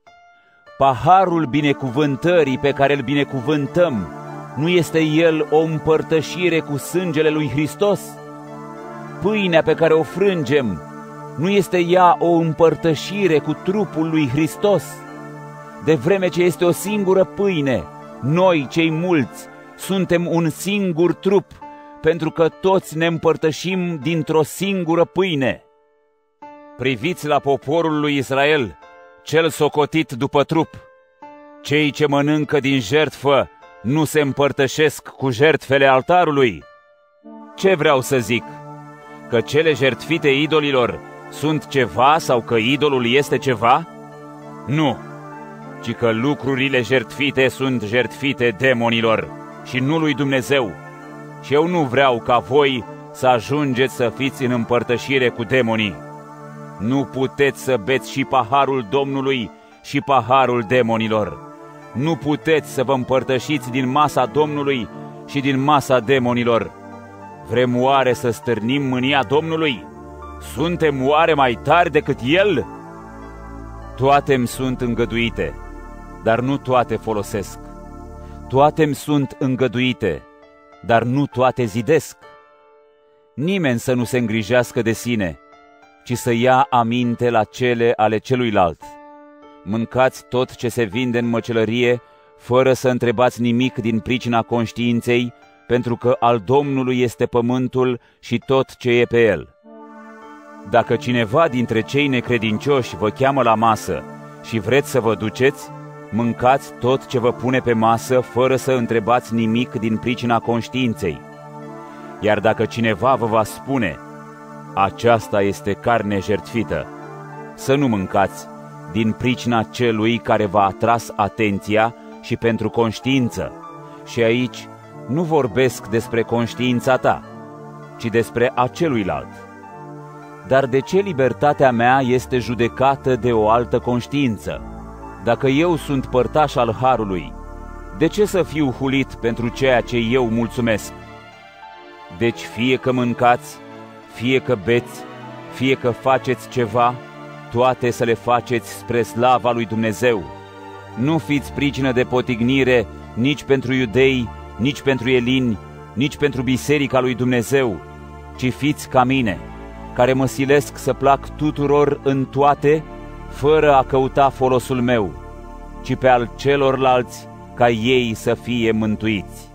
Paharul binecuvântării pe care îl binecuvântăm, nu este el o împărtășire cu sângele lui Hristos? Pâinea pe care o frângem, nu este ea o împărtășire cu trupul lui Hristos? De vreme ce este o singură pâine, noi, cei mulți, suntem un singur trup, pentru că toți ne împărtășim dintr-o singură pâine. Priviți la poporul lui Israel, cel socotit după trup. Cei ce mănâncă din jertfă nu se împărtășesc cu jertfele altarului. Ce vreau să zic? Că cele jertfite idolilor sunt ceva sau că idolul este ceva? Nu, ci că lucrurile jertfite sunt jertfite demonilor și nu lui Dumnezeu. Și eu nu vreau ca voi să ajungeți să fiți în împărtășire cu demonii. Nu puteți să beți și paharul Domnului și paharul demonilor. nu puteți să vă împărtășiți din masa Domnului și din masa demonilor. Vrem oare să stârnim mânia Domnului? Suntem oare mai tari decât El? Toate-mi sunt îngăduite, dar nu toate folosesc. Toate-mi sunt îngăduite, dar nu toate zidesc. Nimeni să nu se îngrijească de sine, ci să ia aminte la cele ale celuilalt. Mâncați tot ce se vinde în măcelărie, fără să întrebați nimic din pricina conștiinței, pentru că al Domnului este pământul și tot ce e pe el. Dacă cineva dintre cei necredincioși vă cheamă la masă și vreți să vă duceți, mâncați tot ce vă pune pe masă, fără să întrebați nimic din pricina conștiinței. Iar dacă cineva vă va spune, aceasta este carne jertfită, să nu mâncați, din pricina celui care v-a atras atenția și pentru conștiință. Și aici nu vorbesc despre conștiința ta, ci despre a celuilalt. Dar de ce libertatea mea este judecată de o altă conștiință? Dacă eu sunt părtaș al harului, de ce să fiu hulit pentru ceea ce eu mulțumesc? Deci fie că mâncați, fie că beți, fie că faceți ceva, toate să le faceți spre slava lui Dumnezeu. Nu fiți pricină de potignire nici pentru iudei, nici pentru elini, nici pentru biserica lui Dumnezeu, ci fiți ca mine, care mă silesc să plac tuturor în toate, fără a căuta folosul meu, ci pe al celorlalți, ca ei să fie mântuiți.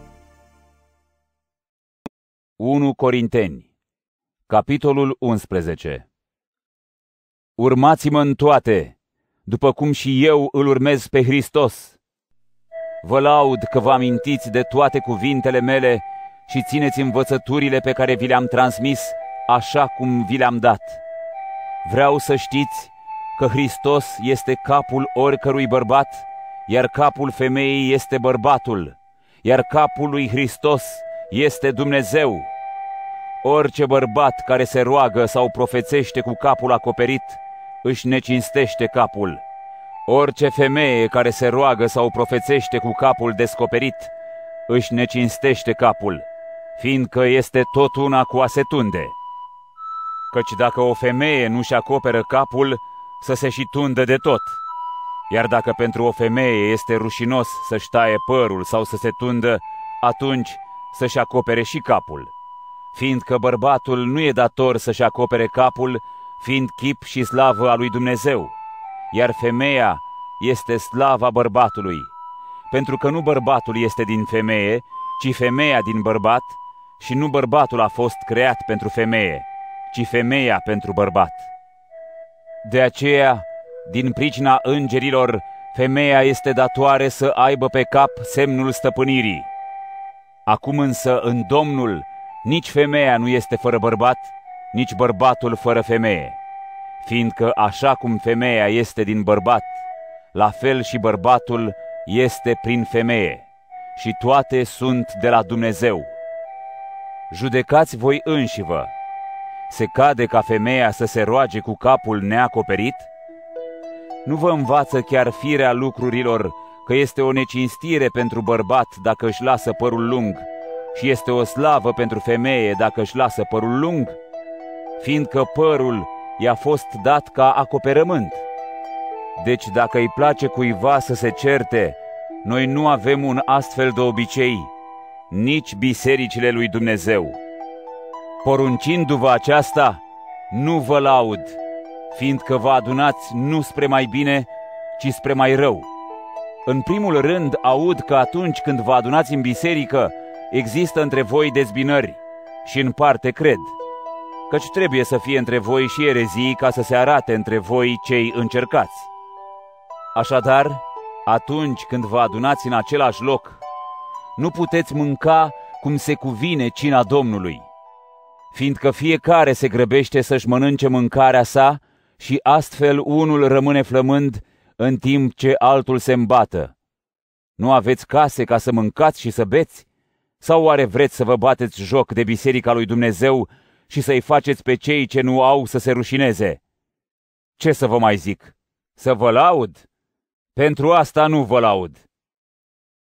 unu Corinteni, capitolul unsprezece. Urmați-mă în toate, după cum și eu îl urmez pe Hristos. Vă laud că vă amintiți de toate cuvintele mele și țineți învățăturile pe care vi le-am transmis, așa cum vi le-am dat. Vreau să știți că Hristos este capul oricărui bărbat, iar capul femeii este bărbatul, iar capul lui Hristos este Dumnezeu. Orice bărbat care se roagă sau profețește cu capul acoperit, își necinstește capul. Orice femeie care se roagă sau profețește cu capul descoperit, își necinstește capul, fiindcă este tot una cu a se tunde. Căci dacă o femeie nu-și acoperă capul, să se și tundă de tot. Iar dacă pentru o femeie este rușinos să-și taie părul sau să se tundă, atunci să-și acopere și capul. Fiindcă bărbatul nu e dator să-și acopere capul, fiind chip și slavă a lui Dumnezeu, iar femeia este slava bărbatului, pentru că nu bărbatul este din femeie, ci femeia din bărbat, și nu bărbatul a fost creat pentru femeie, ci femeia pentru bărbat. De aceea, din pricina îngerilor, femeia este datoare să aibă pe cap semnul stăpânirii. Acum însă, în Domnul, nici femeia nu este fără bărbat, nici bărbatul fără femeie, fiindcă așa cum femeia este din bărbat, la fel și bărbatul este prin femeie, și toate sunt de la Dumnezeu. Judecați voi înșivă. Se cade ca femeia să se roage cu capul neacoperit? Nu vă învață chiar firea lucrurilor că este o necinstire pentru bărbat dacă își lasă părul lung și este o slavă pentru femeie dacă își lasă părul lung? Fiindcă părul i-a fost dat ca acoperământ. Deci dacă îi place cuiva să se certe, noi nu avem un astfel de obicei, nici bisericile lui Dumnezeu. Poruncindu-vă aceasta, nu vă laud, fiindcă vă adunați nu spre mai bine, ci spre mai rău. În primul rând aud că atunci când vă adunați în biserică, există între voi dezbinări, și în parte cred, căci trebuie să fie între voi și erezii ca să se arate între voi cei încercați. Așadar, atunci când vă adunați în același loc, nu puteți mânca cum se cuvine cina Domnului, fiindcă fiecare se grăbește să-și mănânce mâncarea sa și astfel unul rămâne flămând în timp ce altul se îmbată. Nu aveți case ca să mâncați și să beți? Sau oare vreți să vă bateți joc de biserica lui Dumnezeu și să-i faceți pe cei ce nu au să se rușineze? Ce să vă mai zic? Să vă laud? Pentru asta nu vă laud,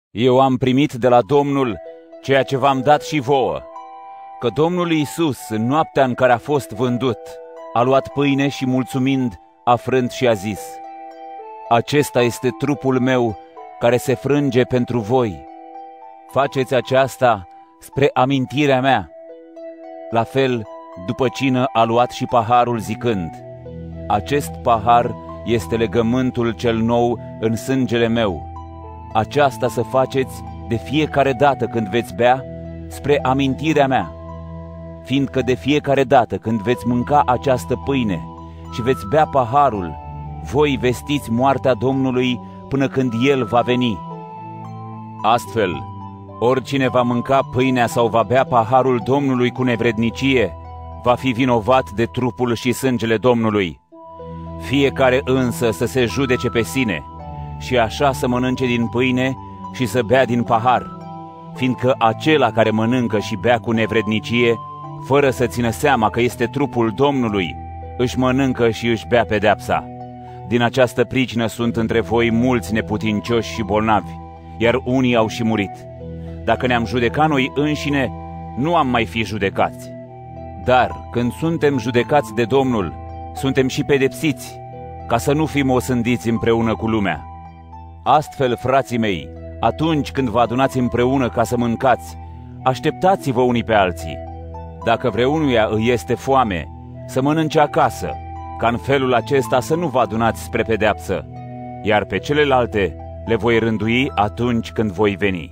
Eu am primit de la Domnul ceea ce v-am dat și vouă, că Domnul Iisus, în noaptea în care a fost vândut, a luat pâine și, mulțumind, a frânt și a zis: acesta este trupul meu care se frânge pentru voi. Faceți aceasta spre amintirea mea. La fel, după cină a luat și paharul zicând: acest pahar este legământul cel nou în sângele meu. Aceasta să faceți de fiecare dată când veți bea, spre amintirea mea. Fiindcă de fiecare dată când veți mânca această pâine și veți bea paharul, voi vestiți moartea Domnului până când El va veni. Astfel, oricine va mânca pâinea sau va bea paharul Domnului cu nevrednicie, va fi vinovat de trupul și sângele Domnului. Fiecare însă să se judece pe sine și așa să mănânce din pâine și să bea din pahar, fiindcă acela care mănâncă și bea cu nevrednicie, fără să țină seama că este trupul Domnului, își mănâncă și își bea pedeapsa. Din această pricină sunt între voi mulți neputincioși și bolnavi, iar unii au și murit. Dacă ne-am judecat noi înșine, nu am mai fi judecați. Dar când suntem judecați de Domnul, suntem și pedepsiți, ca să nu fim osândiți împreună cu lumea. Astfel, frații mei, atunci când vă adunați împreună ca să mâncați, așteptați-vă unii pe alții. Dacă vreunuia îi este foame, să mănânce acasă, ca în felul acesta să nu vă adunați spre pedeapsă, iar pe celelalte le voi rândui atunci când voi veni.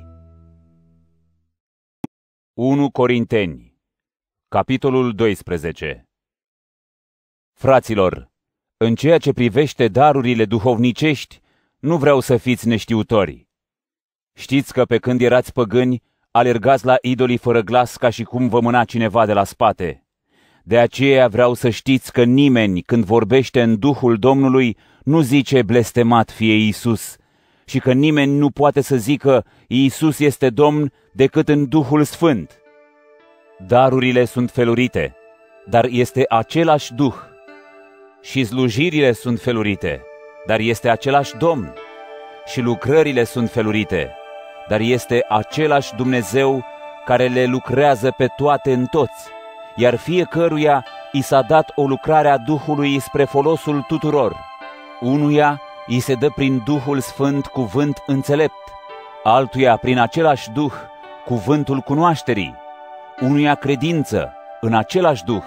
unu Corinteni, capitolul doisprezece. Fraților, în ceea ce privește darurile duhovnicești, nu vreau să fiți neștiutori. Știți că pe când erați păgâni, alergați la idolii fără glas ca și cum vă mâna cineva de la spate. De aceea vreau să știți că nimeni, când vorbește în Duhul Domnului, nu zice blestemat fie Iisus, și că nimeni nu poate să zică Iisus este Domn decât în Duhul Sfânt. Darurile sunt felurite, dar este același Duh. Și slujirile sunt felurite, dar este același Domn. Și lucrările sunt felurite, dar este același Dumnezeu care le lucrează pe toate în toți, iar fiecăruia i s-a dat o lucrare a Duhului spre folosul tuturor. Unuia i se dă prin Duhul Sfânt cuvânt înțelept, altuia prin același Duh cuvântul cunoașterii, unuia credință în același Duh,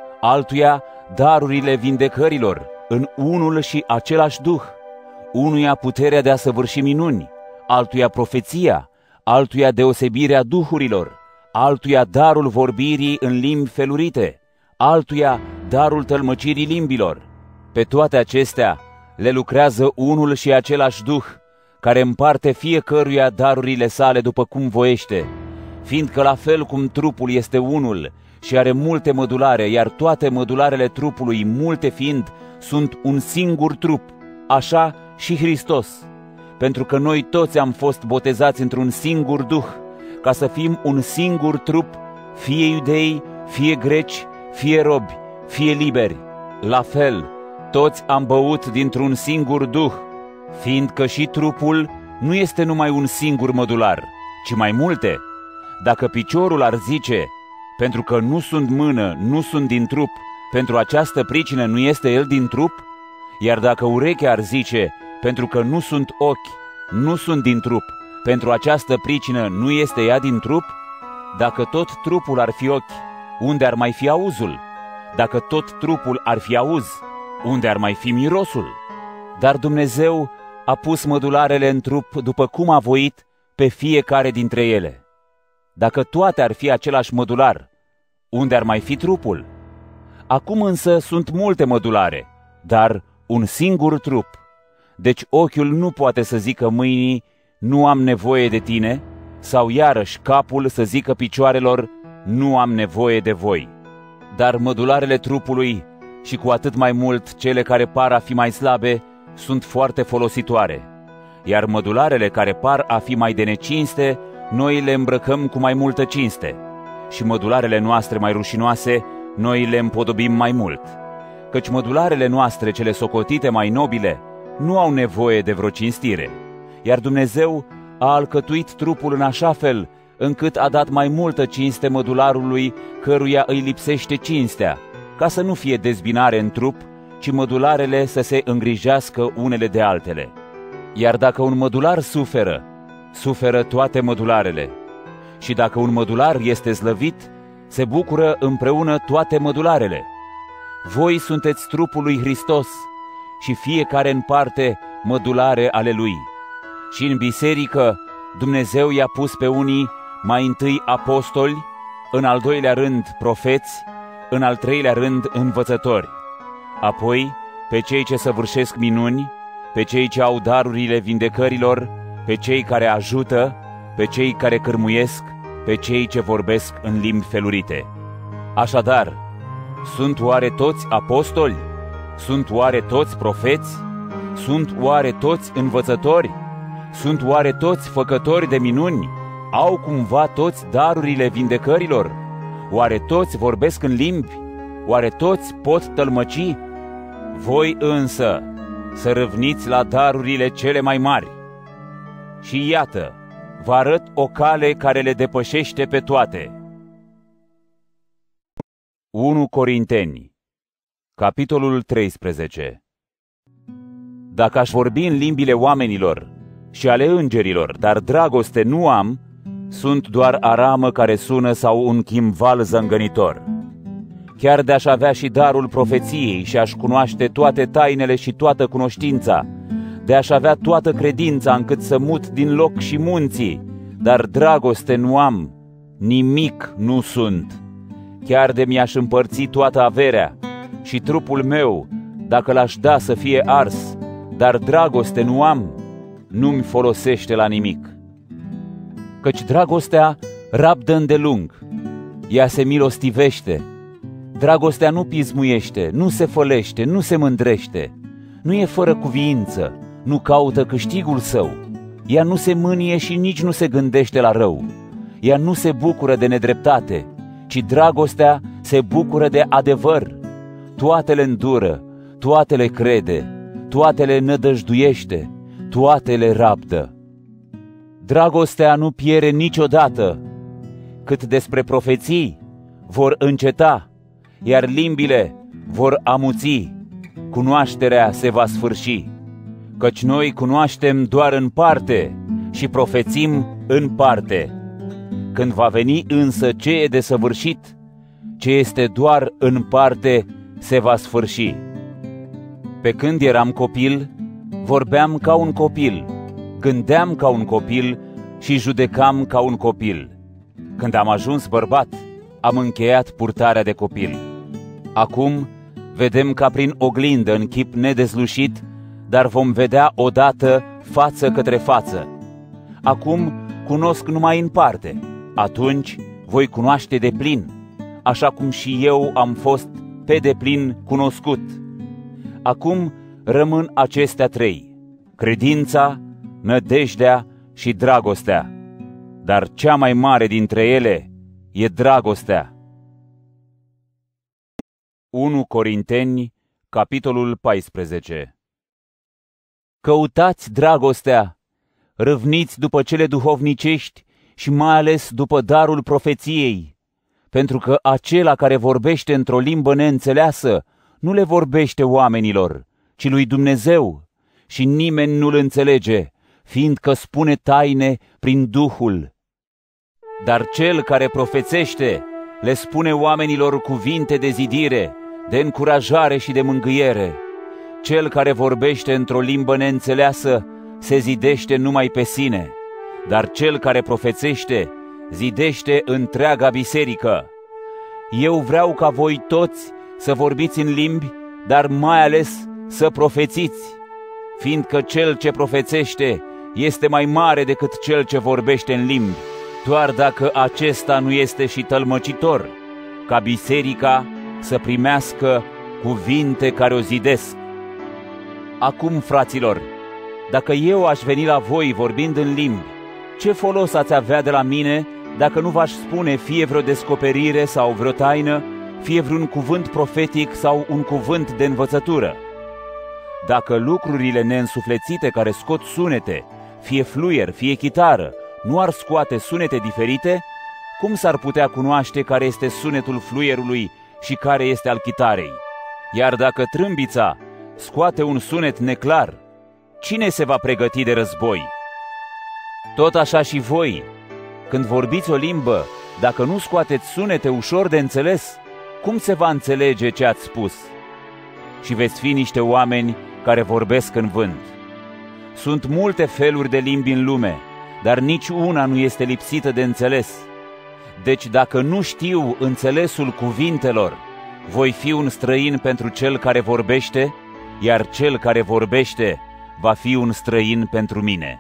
altuia darurile vindecărilor în unul și același Duh, unuia puterea de a săvârși minuni, altuia profeția, altuia deosebirea duhurilor, altuia darul vorbirii în limbi felurite, altuia darul tălmăcirii limbilor. Pe toate acestea le lucrează unul și același Duh, care împarte fiecăruia darurile sale după cum voiește, fiindcă la fel cum trupul este unul și are multe mădulare, iar toate mădularele trupului, multe fiind, sunt un singur trup, așa și Hristos. Pentru că noi toți am fost botezați într-un singur Duh, ca să fim un singur trup, fie iudei, fie greci, fie robi, fie liberi. La fel, toți am băut dintr-un singur Duh, fiindcă și trupul nu este numai un singur mădular, ci mai multe. Dacă piciorul ar zice, pentru că nu sunt mână, nu sunt din trup, pentru această pricină nu este el din trup? Iar dacă urechea ar zice, pentru că nu sunt ochi, nu sunt din trup, pentru această pricină nu este ea din trup? Dacă tot trupul ar fi ochi, unde ar mai fi auzul? Dacă tot trupul ar fi auz, unde ar mai fi mirosul? Dar Dumnezeu a pus mădularele în trup după cum a voit pe fiecare dintre ele. Dacă toate ar fi același mădular, unde ar mai fi trupul? Acum însă sunt multe mădulare, dar un singur trup. Deci ochiul nu poate să zică mâinii, nu am nevoie de tine, sau iarăși capul să zică picioarelor, nu am nevoie de voi. Dar mădularele trupului, și cu atât mai mult cele care par a fi mai slabe, sunt foarte folositoare. Iar mădularele care par a fi mai de necinste, noi le îmbrăcăm cu mai multă cinste. Și mădularele noastre mai rușinoase, noi le împodobim mai mult. Căci mădularele noastre, cele socotite mai nobile, nu au nevoie de vreo cinstire, iar Dumnezeu a alcătuit trupul în așa fel încât a dat mai multă cinste mădularului căruia îi lipsește cinstea, ca să nu fie dezbinare în trup, ci mădularele să se îngrijească unele de altele. Iar dacă un mădular suferă, suferă toate mădularele. Și dacă un mădular este slăvit, se bucură împreună toate mădularele. Voi sunteți trupul lui Hristos și fiecare în parte mădulare ale lui. Și în biserică Dumnezeu i-a pus pe unii mai întâi apostoli, în al doilea rând profeți, în al treilea rând învățători, apoi pe cei ce săvârșesc minuni, pe cei ce au darurile vindecărilor, pe cei care ajută, pe cei care cârmuiesc, pe cei ce vorbesc în limbi felurite. Așadar, sunt oare toți apostoli? Sunt oare toți profeți? Sunt oare toți învățători? Sunt oare toți făcători de minuni? Au cumva toți darurile vindecărilor? Oare toți vorbesc în limbi? Oare toți pot tălmăci? Voi însă să râvniți la darurile cele mai mari. Și iată, vă arăt o cale care le depășește pe toate. unu Corinteni, capitolul treisprezece. Dacă aș vorbi în limbile oamenilor și ale îngerilor, dar dragoste nu am, sunt doar aramă care sună sau un chimval zângănitor. Chiar de-aș avea și darul profeției și aș cunoaște toate tainele și toată cunoștința, de-aș avea toată credința încât să mut din loc și munții, dar dragoste nu am, nimic nu sunt. Chiar de mi-aș împărți toată averea și trupul meu, dacă l-aș da să fie ars, dar dragoste nu am, nu-mi folosește la nimic. Căci dragostea rabdă îndelung, ea se milostivește. Dragostea nu pismuiește, nu se fălește, nu se mândrește, nu e fără cuviință, nu caută câștigul său. Ea nu se mânie și nici nu se gândește la rău. Ea nu se bucură de nedreptate, ci dragostea se bucură de adevăr. Toate le îndură, toate le crede, toate le nădăjduiește, toate le rabdă. Dragostea nu piere niciodată. Cât despre profeții, vor înceta, iar limbile vor amuți, cunoașterea se va sfârși. Căci noi cunoaștem doar în parte și profețim în parte. Când va veni însă ce e de săvârșit, ce este doar în parte se va sfârși. Pe când eram copil, vorbeam ca un copil, gândeam ca un copil și judecam ca un copil. Când am ajuns bărbat, am încheiat purtarea de copil. Acum vedem ca prin oglindă în chip nedezlușit, dar vom vedea odată față către față. Acum cunosc numai în parte, atunci voi cunoaște de plin, așa cum și eu am fost pe deplin cunoscut. Acum rămân acestea trei: credința, nădejdea și dragostea, dar cea mai mare dintre ele e dragostea. unu Corinteni, capitolul paisprezece. Căutați dragostea, râvniți după cele duhovnicești și mai ales după darul profeției, pentru că acela care vorbește într-o limbă neînțeleasă nu le vorbește oamenilor, ci lui Dumnezeu, și nimeni nu-l înțelege, fiindcă spune taine prin Duhul. Dar cel care profețește le spune oamenilor cuvinte de zidire, de încurajare și de mângâiere. Cel care vorbește într-o limbă neînțeleasă se zidește numai pe sine, dar cel care profețește zidește întreaga biserică. Eu vreau ca voi toți să vorbiți în limbi, dar mai ales să profețiți, fiindcă cel ce profețește este mai mare decât cel ce vorbește în limbi, doar dacă acesta nu este și tălmăcitor, ca biserica să primească cuvinte care o zidesc. Acum, fraților, dacă eu aș veni la voi vorbind în limbi, ce folos ați avea de la mine dacă nu v-aș spune fie vreo descoperire sau vreo taină, fie vreun cuvânt profetic sau un cuvânt de învățătură? Dacă lucrurile neînsuflețite care scot sunete, fie fluier, fie chitară, nu ar scoate sunete diferite, cum s-ar putea cunoaște care este sunetul fluierului și care este al chitarei? Iar dacă trâmbița scoate un sunet neclar, cine se va pregăti de război? Tot așa și voi, când vorbiți o limbă, dacă nu scoateți sunete ușor de înțeles, cum se va înțelege ce ați spus? Și veți fi niște oameni care vorbesc în vânt. Sunt multe feluri de limbi în lume, dar nici una nu este lipsită de înțeles. Deci dacă nu știu înțelesul cuvintelor, voi fi un străin pentru cel care vorbește, iar cel care vorbește va fi un străin pentru mine.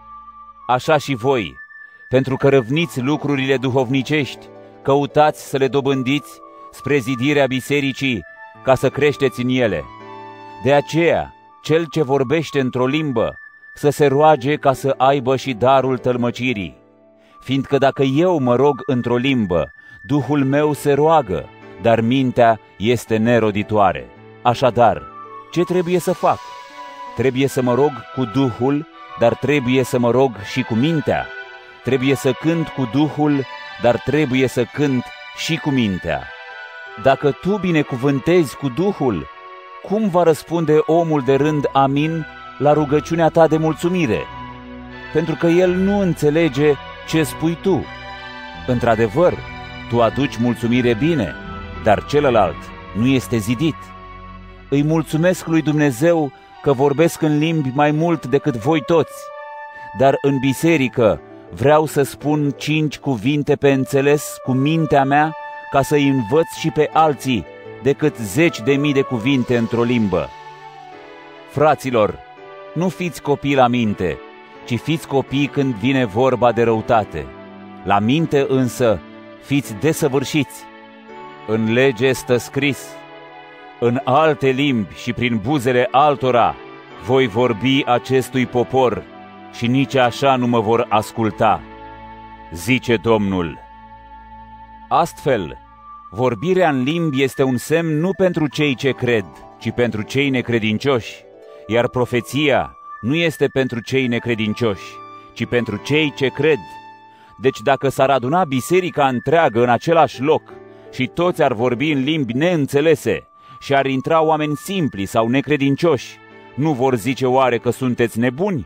Așa și voi, pentru că răvniți lucrurile duhovnicești, căutați să le dobândiți spre zidirea bisericii, ca să creșteți în ele. De aceea, cel ce vorbește într-o limbă, să se roage ca să aibă și darul tălmăcirii. Fiindcă dacă eu mă rog într-o limbă, Duhul meu se roagă, dar mintea este neroditoare. Așadar, ce trebuie să fac? Trebuie să mă rog cu Duhul, dar trebuie să mă rog și cu mintea. Trebuie să cânt cu Duhul, dar trebuie să cânt și cu mintea. Dacă tu binecuvântezi cu Duhul, cum va răspunde omul de rând amin la rugăciunea ta de mulțumire? Pentru că el nu înțelege ce spui tu. Într-adevăr, tu aduci mulțumire bine, dar celălalt nu este zidit. Îi mulțumesc lui Dumnezeu că vorbesc în limbi mai mult decât voi toți, dar în biserică vreau să spun cinci cuvinte pe înțeles cu mintea mea ca să-i învăț și pe alții decât zeci de mii de cuvinte într-o limbă. Fraților, nu fiți copii la minte, ci fiți copii când vine vorba de răutate. La minte însă fiți desăvârșiți. În lege stă scris: în alte limbi și prin buzele altora voi vorbi acestui popor și nici așa nu mă vor asculta, zice Domnul. Astfel, vorbirea în limbi este un semn nu pentru cei ce cred, ci pentru cei necredincioși, iar profeția nu este pentru cei necredincioși, ci pentru cei ce cred. Deci dacă s-ar aduna biserica întreagă în același loc și toți ar vorbi în limbi neînțelese și ar intra oameni simpli sau necredincioși, nu vor zice oare că sunteți nebuni?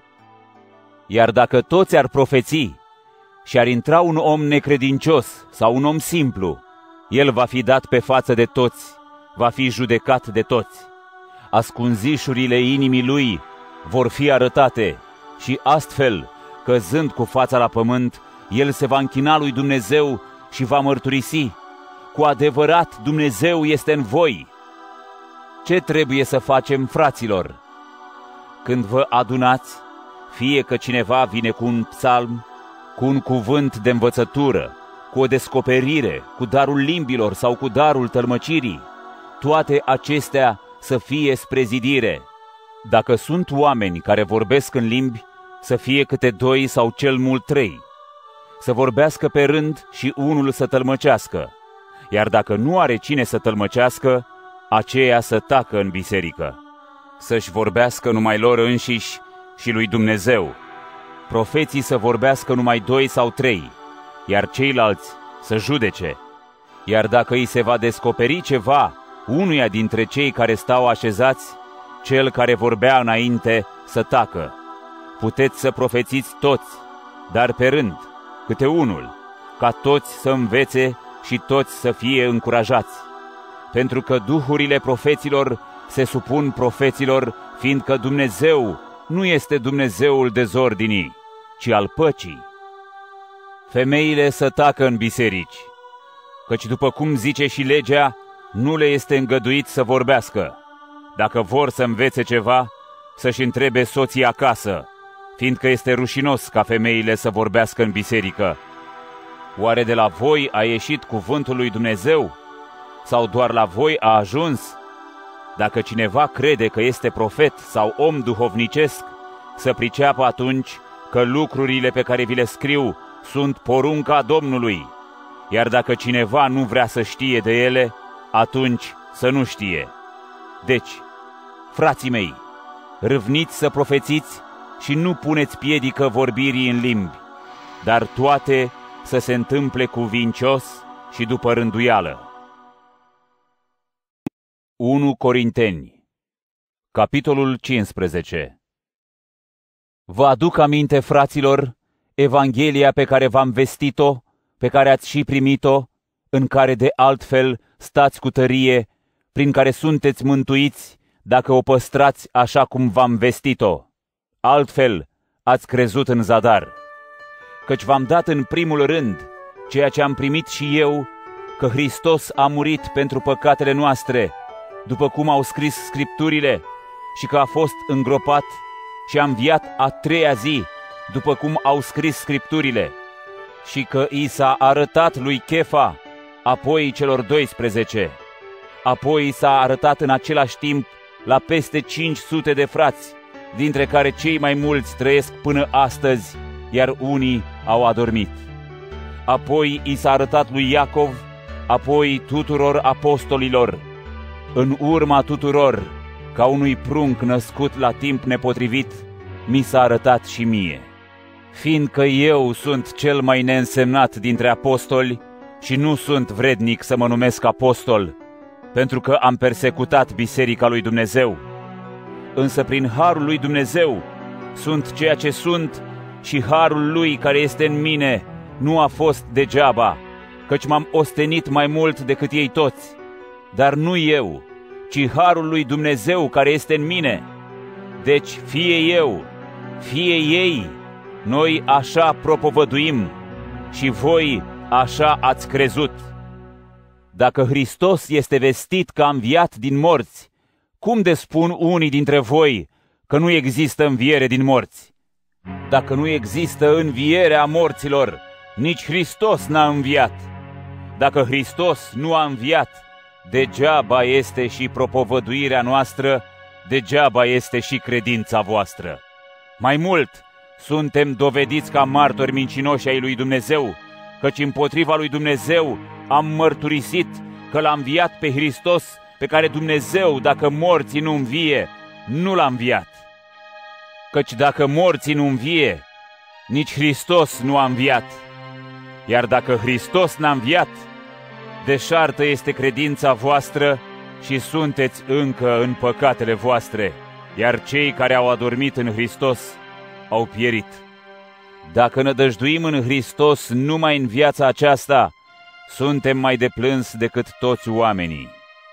Iar dacă toți ar profeți și ar intra un om necredincios sau un om simplu, el va fi dat pe față de toți, va fi judecat de toți. Ascunzișurile inimii lui vor fi arătate și astfel, căzând cu fața la pământ, el se va închina lui Dumnezeu și va mărturisi: cu adevărat Dumnezeu este în voi. Ce trebuie să facem, fraților? Când vă adunați, fie că cineva vine cu un psalm, cu un cuvânt de învățătură, cu o descoperire, cu darul limbilor sau cu darul tălmăcirii, toate acestea să fie spre zidire. Dacă sunt oameni care vorbesc în limbi, să fie câte doi sau cel mult trei, să vorbească pe rând și unul să tălmăcească, iar dacă nu are cine să tălmăcească, aceea să tacă în biserică, să-și vorbească numai lor înșiși și lui Dumnezeu. Profeții să vorbească numai doi sau trei, iar ceilalți să judece. Iar dacă îi se va descoperi ceva unuia dintre cei care stau așezați, cel care vorbea înainte să tacă. Puteți să profețiți toți, dar pe rând, câte unul, ca toți să învețe și toți să fie încurajați. Pentru că duhurile profeților se supun profeților, fiindcă Dumnezeu nu este Dumnezeul dezordinii, ci al păcii. Femeile să tacă în biserici, căci după cum zice și legea, nu le este îngăduit să vorbească. Dacă vor să învețe ceva, să-și întrebe soții acasă, fiindcă este rușinos ca femeile să vorbească în biserică. Oare de la voi a ieșit cuvântul lui Dumnezeu? Sau doar la voi a ajuns? Dacă cineva crede că este profet sau om duhovnicesc, să priceapă atunci că lucrurile pe care vi le scriu sunt porunca Domnului. Iar dacă cineva nu vrea să știe de ele, atunci să nu știe. Deci, frații mei, râvniți să profețiți și nu puneți piedică vorbirii în limbi, dar toate să se întâmple cuvincios și după rânduială. unu Corinteni, capitolul cincisprezece. Vă aduc aminte, fraților, Evanghelia pe care v-am vestit-o, pe care ați și primit-o, în care de altfel stați cu tărie, prin care sunteți mântuiți, dacă o păstrați așa cum v-am vestit-o. Altfel ați crezut în zadar. Căci v-am dat în primul rând ceea ce am primit și eu, că Hristos a murit pentru păcatele noastre, după cum au scris Scripturile, și că a fost îngropat și a înviat a treia zi, după cum au scris Scripturile, și că i s-a arătat lui Chefa, apoi celor doisprezece. Apoi s-a arătat în același timp la peste cinci sute de frați, dintre care cei mai mulți trăiesc până astăzi, iar unii au adormit. Apoi i s-a arătat lui Iacov, apoi tuturor apostolilor. În urma tuturor, ca unui prunc născut la timp nepotrivit, mi s-a arătat și mie. Fiindcă eu sunt cel mai neînsemnat dintre apostoli și nu sunt vrednic să mă numesc apostol, pentru că am persecutat biserica lui Dumnezeu. Însă prin harul lui Dumnezeu sunt ceea ce sunt și harul lui care este în mine nu a fost degeaba, căci m-am ostenit mai mult decât ei toți. Dar nu eu, ci harul lui Dumnezeu care este în mine. Deci fie eu, fie ei, noi așa propovăduim și voi așa ați crezut. Dacă Hristos este vestit că a înviat din morți, cum de spun unii dintre voi că nu există înviere din morți? Dacă nu există învierea morților, nici Hristos n-a înviat. Dacă Hristos nu a înviat, degeaba este și propovăduirea noastră, degeaba este și credința voastră. Mai mult, suntem dovediți ca martori mincinoși ai lui Dumnezeu, căci împotriva lui Dumnezeu am mărturisit că l-a înviat pe Hristos, pe care Dumnezeu, dacă morții nu învie, nu l-a înviat. Căci dacă morții nu învie, nici Hristos nu a înviat. Iar dacă Hristos n-a înviat, deșartă este credința voastră și sunteți încă în păcatele voastre, iar cei care au adormit în Hristos au pierit. Dacă nădăjduim în Hristos numai în viața aceasta, suntem mai de plâns decât toți oamenii.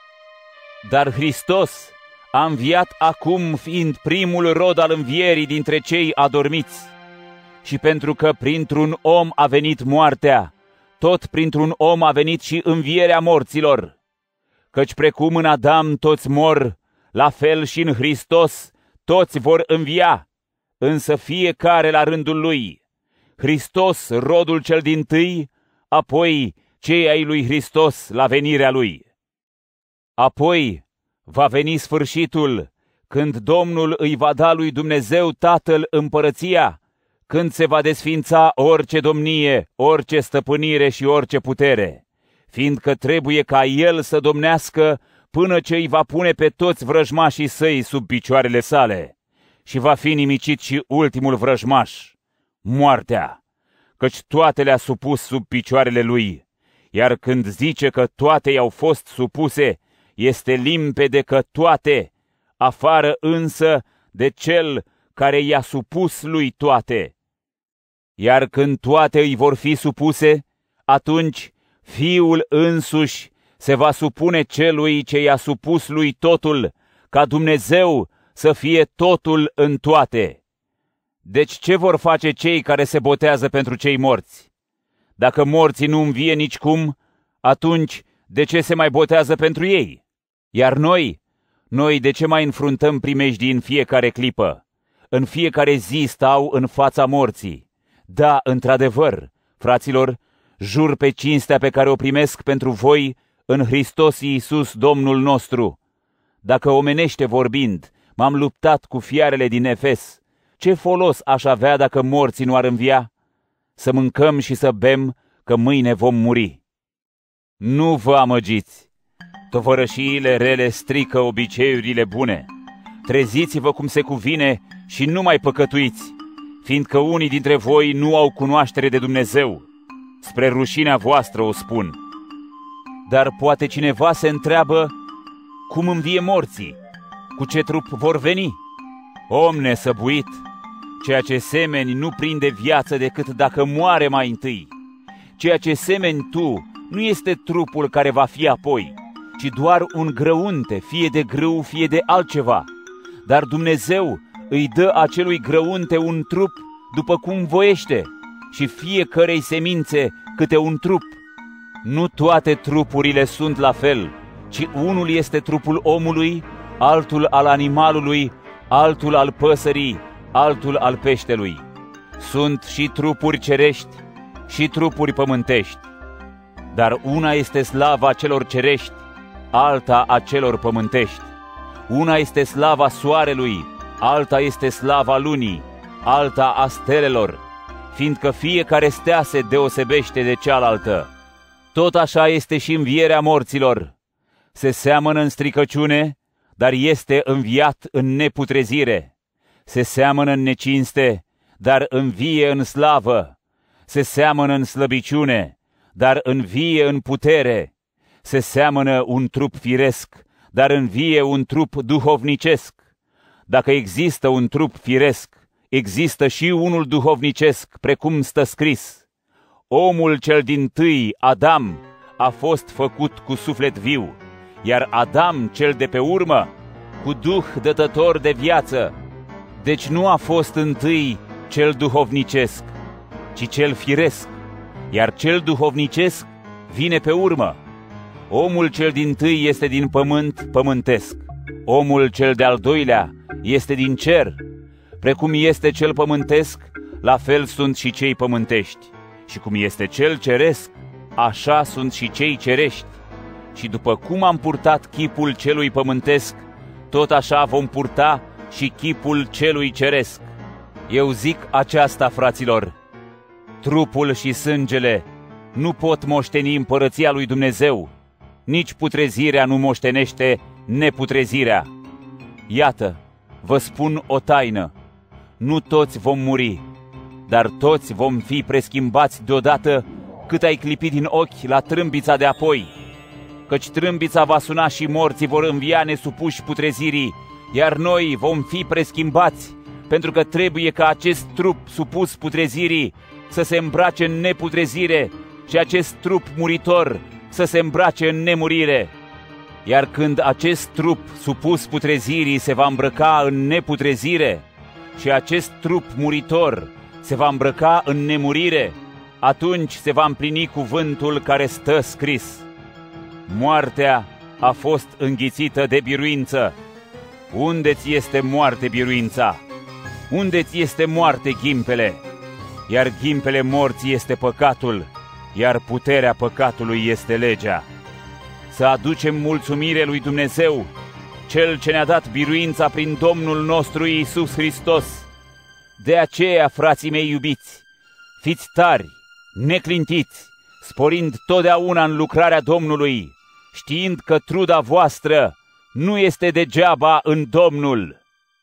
Dar Hristos a înviat acum, fiind primul rod al învierii dintre cei adormiți. Și pentru că printr-un om a venit moartea, tot printr-un om a venit și învierea morților. Căci precum în Adam toți mor, la fel și în Hristos toți vor învia, însă fiecare la rândul lui. Hristos rodul cel dintâi, apoi cei ai lui Hristos la venirea lui. Apoi va veni sfârșitul, când Domnul îi va da lui Dumnezeu Tatăl împărăția, când se va desfința orice domnie, orice stăpânire și orice putere, fiindcă trebuie ca El să domnească până ce îi va pune pe toți vrăjmașii săi sub picioarele sale. Și va fi nimicit și ultimul vrăjmaș, moartea, căci toate le-a supus sub picioarele lui. Iar când zice că toate i-au fost supuse, este limpede că toate, afară însă de cel care i-a supus lui toate. Iar când toate îi vor fi supuse, atunci Fiul însuși se va supune celui ce i-a supus lui totul, ca Dumnezeu să fie totul în toate. Deci ce vor face cei care se botează pentru cei morți? Dacă morții nu învie nicicum, atunci de ce se mai botează pentru ei? Iar noi, noi de ce mai înfruntăm primejdii în fiecare clipă? În fiecare zi stau în fața morții. Da, într-adevăr, fraților, jur pe cinstea pe care o primesc pentru voi în Hristos Iisus, Domnul nostru. Dacă omenește vorbind, m-am luptat cu fiarele din Efes, ce folos aș avea dacă morții nu ar învia? Să mâncăm și să bem, că mâine vom muri. Nu vă amăgiți! Tovărășiile rele strică obiceiurile bune. Treziți-vă cum se cuvine și nu mai păcătuiți, fiindcă unii dintre voi nu au cunoaștere de Dumnezeu. Spre rușinea voastră o spun. Dar poate cineva se întreabă, cum învie morții? Cu ce trup vor veni? Om nesăbuit, ceea ce semeni nu prinde viață decât dacă moare mai întâi. Ceea ce semeni tu nu este trupul care va fi apoi, ci doar un grăunte, fie de grâu, fie de altceva. Dar Dumnezeu îi dă acelui grăunte un trup după cum voiește și fiecărei semințe câte un trup. Nu toate trupurile sunt la fel, ci unul este trupul omului, altul al animalului, altul al păsării, altul al peștelui. Sunt și trupuri cerești și trupuri pământești. Dar una este slava celor cerești, alta a celor pământești. Una este slava soarelui, alta este slava lunii, alta a stelelor, fiindcă fiecare stea se deosebește de cealaltă. Tot așa este și învierea morților. Se seamănă în stricăciune, dar este înviat în neputrezire. Se seamănă în necinste, dar învie în slavă. Se seamănă în slăbiciune, dar învie în putere. Se seamănă un trup firesc, dar învie un trup duhovnicesc. Dacă există un trup firesc, există și unul duhovnicesc, precum stă scris. Omul cel dintâi, Adam, a fost făcut cu suflet viu, iar Adam cel de pe urmă, cu duh dătător de viață. Deci nu a fost întâi cel duhovnicesc, ci cel firesc, iar cel duhovnicesc vine pe urmă. Omul cel dintâi este din pământ, pământesc. Omul cel de-al doilea este din cer. Precum este cel pământesc, la fel sunt și cei pământești. Și cum este cel ceresc, așa sunt și cei cerești. Și după cum am purtat chipul celui pământesc, tot așa vom purta și chipul celui ceresc. Eu zic aceasta, fraților: trupul și sângele nu pot moșteni împărăția lui Dumnezeu, nici putrezirea nu moștenește neputrezirea. Iată, vă spun o taină: nu toți vom muri, dar toți vom fi preschimbați deodată, cât ai clipit din ochi la trâmbița de apoi. Căci trâmbița va suna și morții vor învia nesupuși putrezirii, iar noi vom fi preschimbați, pentru că trebuie ca acest trup supus putrezirii să se îmbrace în neputrezire și acest trup muritor să se îmbrace în nemurire. Iar când acest trup supus putrezirii se va îmbrăca în neputrezire și acest trup muritor se va îmbrăca în nemurire, atunci se va împlini cuvântul care stă scris: moartea a fost înghițită de biruință. Unde-ți este, moarte, biruința? Unde-ți este, moarte, ghimpele? Iar ghimpele morții este păcatul, iar puterea păcatului este legea. Să aducem mulțumire lui Dumnezeu, Cel ce ne-a dat biruința prin Domnul nostru Iisus Hristos. De aceea, frații mei iubiți, fiți tari, neclintiți, sporind totdeauna în lucrarea Domnului, știind că truda voastră nu este degeaba în Domnul.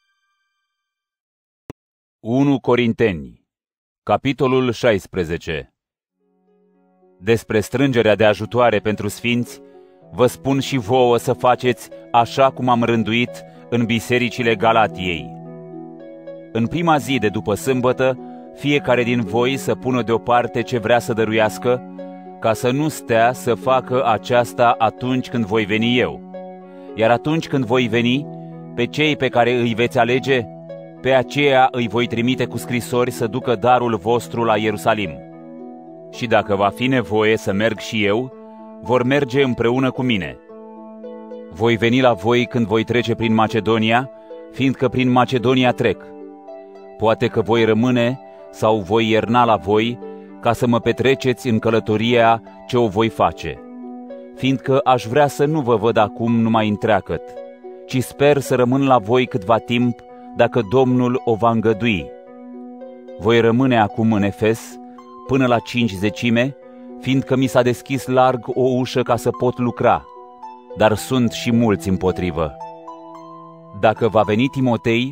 unu Corinteni, capitolul șaisprezece. Despre strângerea de ajutoare pentru sfinți, vă spun și vouă să faceți așa cum am rânduit în bisericile Galatiei. În prima zi de după sâmbătă, fiecare din voi să pună deoparte ce vrea să dăruiască, ca să nu stea să facă aceasta atunci când voi veni eu. Iar atunci când voi veni, pe cei pe care îi veți alege, pe aceea îi voi trimite cu scrisori să ducă darul vostru la Ierusalim. Și dacă va fi nevoie să merg și eu, vor merge împreună cu mine. Voi veni la voi când voi trece prin Macedonia, fiindcă prin Macedonia trec. Poate că voi rămâne sau voi ierna la voi, ca să mă petreceți în călătoria ce o voi face. Fiindcă aș vrea să nu vă văd acum numai întreagăt, ci sper să rămân la voi câtva timp, dacă Domnul o va îngădui. Voi rămâne acum în Efes până la cinci zecime, fiindcă mi s-a deschis larg o ușă ca să pot lucra, dar sunt și mulți împotrivă. Dacă va veni Timotei,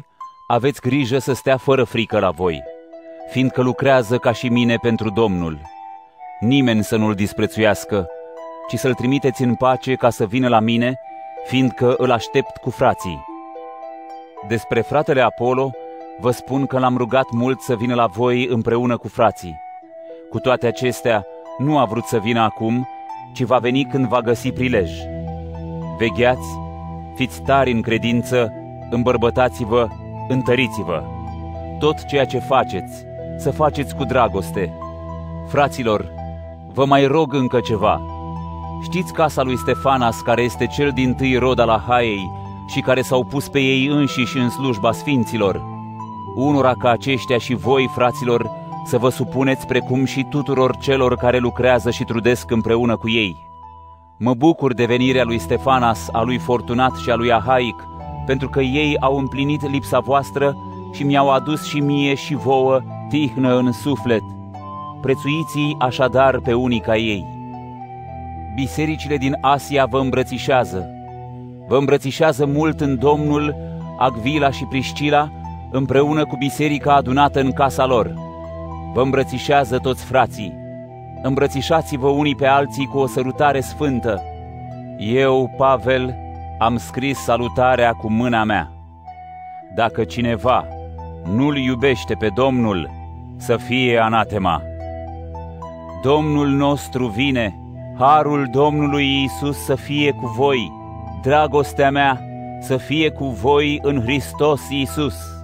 aveți grijă să stea fără frică la voi, fiindcă lucrează ca și mine pentru Domnul. Nimeni să nu-l disprețuiască, ci să-l trimiteți în pace ca să vină la mine, fiindcă îl aștept cu frații. Despre fratele Apolo vă spun că l-am rugat mult să vină la voi împreună cu frații. Cu toate acestea, nu a vrut să vină acum, ci va veni când va găsi prilej. Vegheați, fiți tari în credință, îmbărbătați-vă, întăriți-vă. Tot ceea ce faceți, să faceți cu dragoste. Fraților, vă mai rog încă ceva. Știți casa lui Stefanas, care este cel dintâi rod al Ahaiei și care s-au pus pe ei înșiși în slujba sfinților? Unora ca aceștia și voi, fraților, să vă supuneți precum și tuturor celor care lucrează și trudesc împreună cu ei. Mă bucur de venirea lui Stefanas, a lui Fortunat și a lui Ahaic, pentru că ei au împlinit lipsa voastră și mi-au adus și mie și vouă tihnă în suflet. Prețuiți-i așadar pe unii ca ei. Bisericile din Asia vă îmbrățișează. Vă îmbrățișează mult în Domnul Agvila și Priscila, împreună cu biserica adunată în casa lor. Vă îmbrățișează toți frații. Îmbrățișați-vă unii pe alții cu o sărutare sfântă. Eu, Pavel, am scris salutarea cu mâna mea. Dacă cineva nu-L iubește pe Domnul, să fie anatema. Domnul nostru vine, harul Domnului Iisus să fie cu voi, dragostea mea să fie cu voi în Hristos Iisus.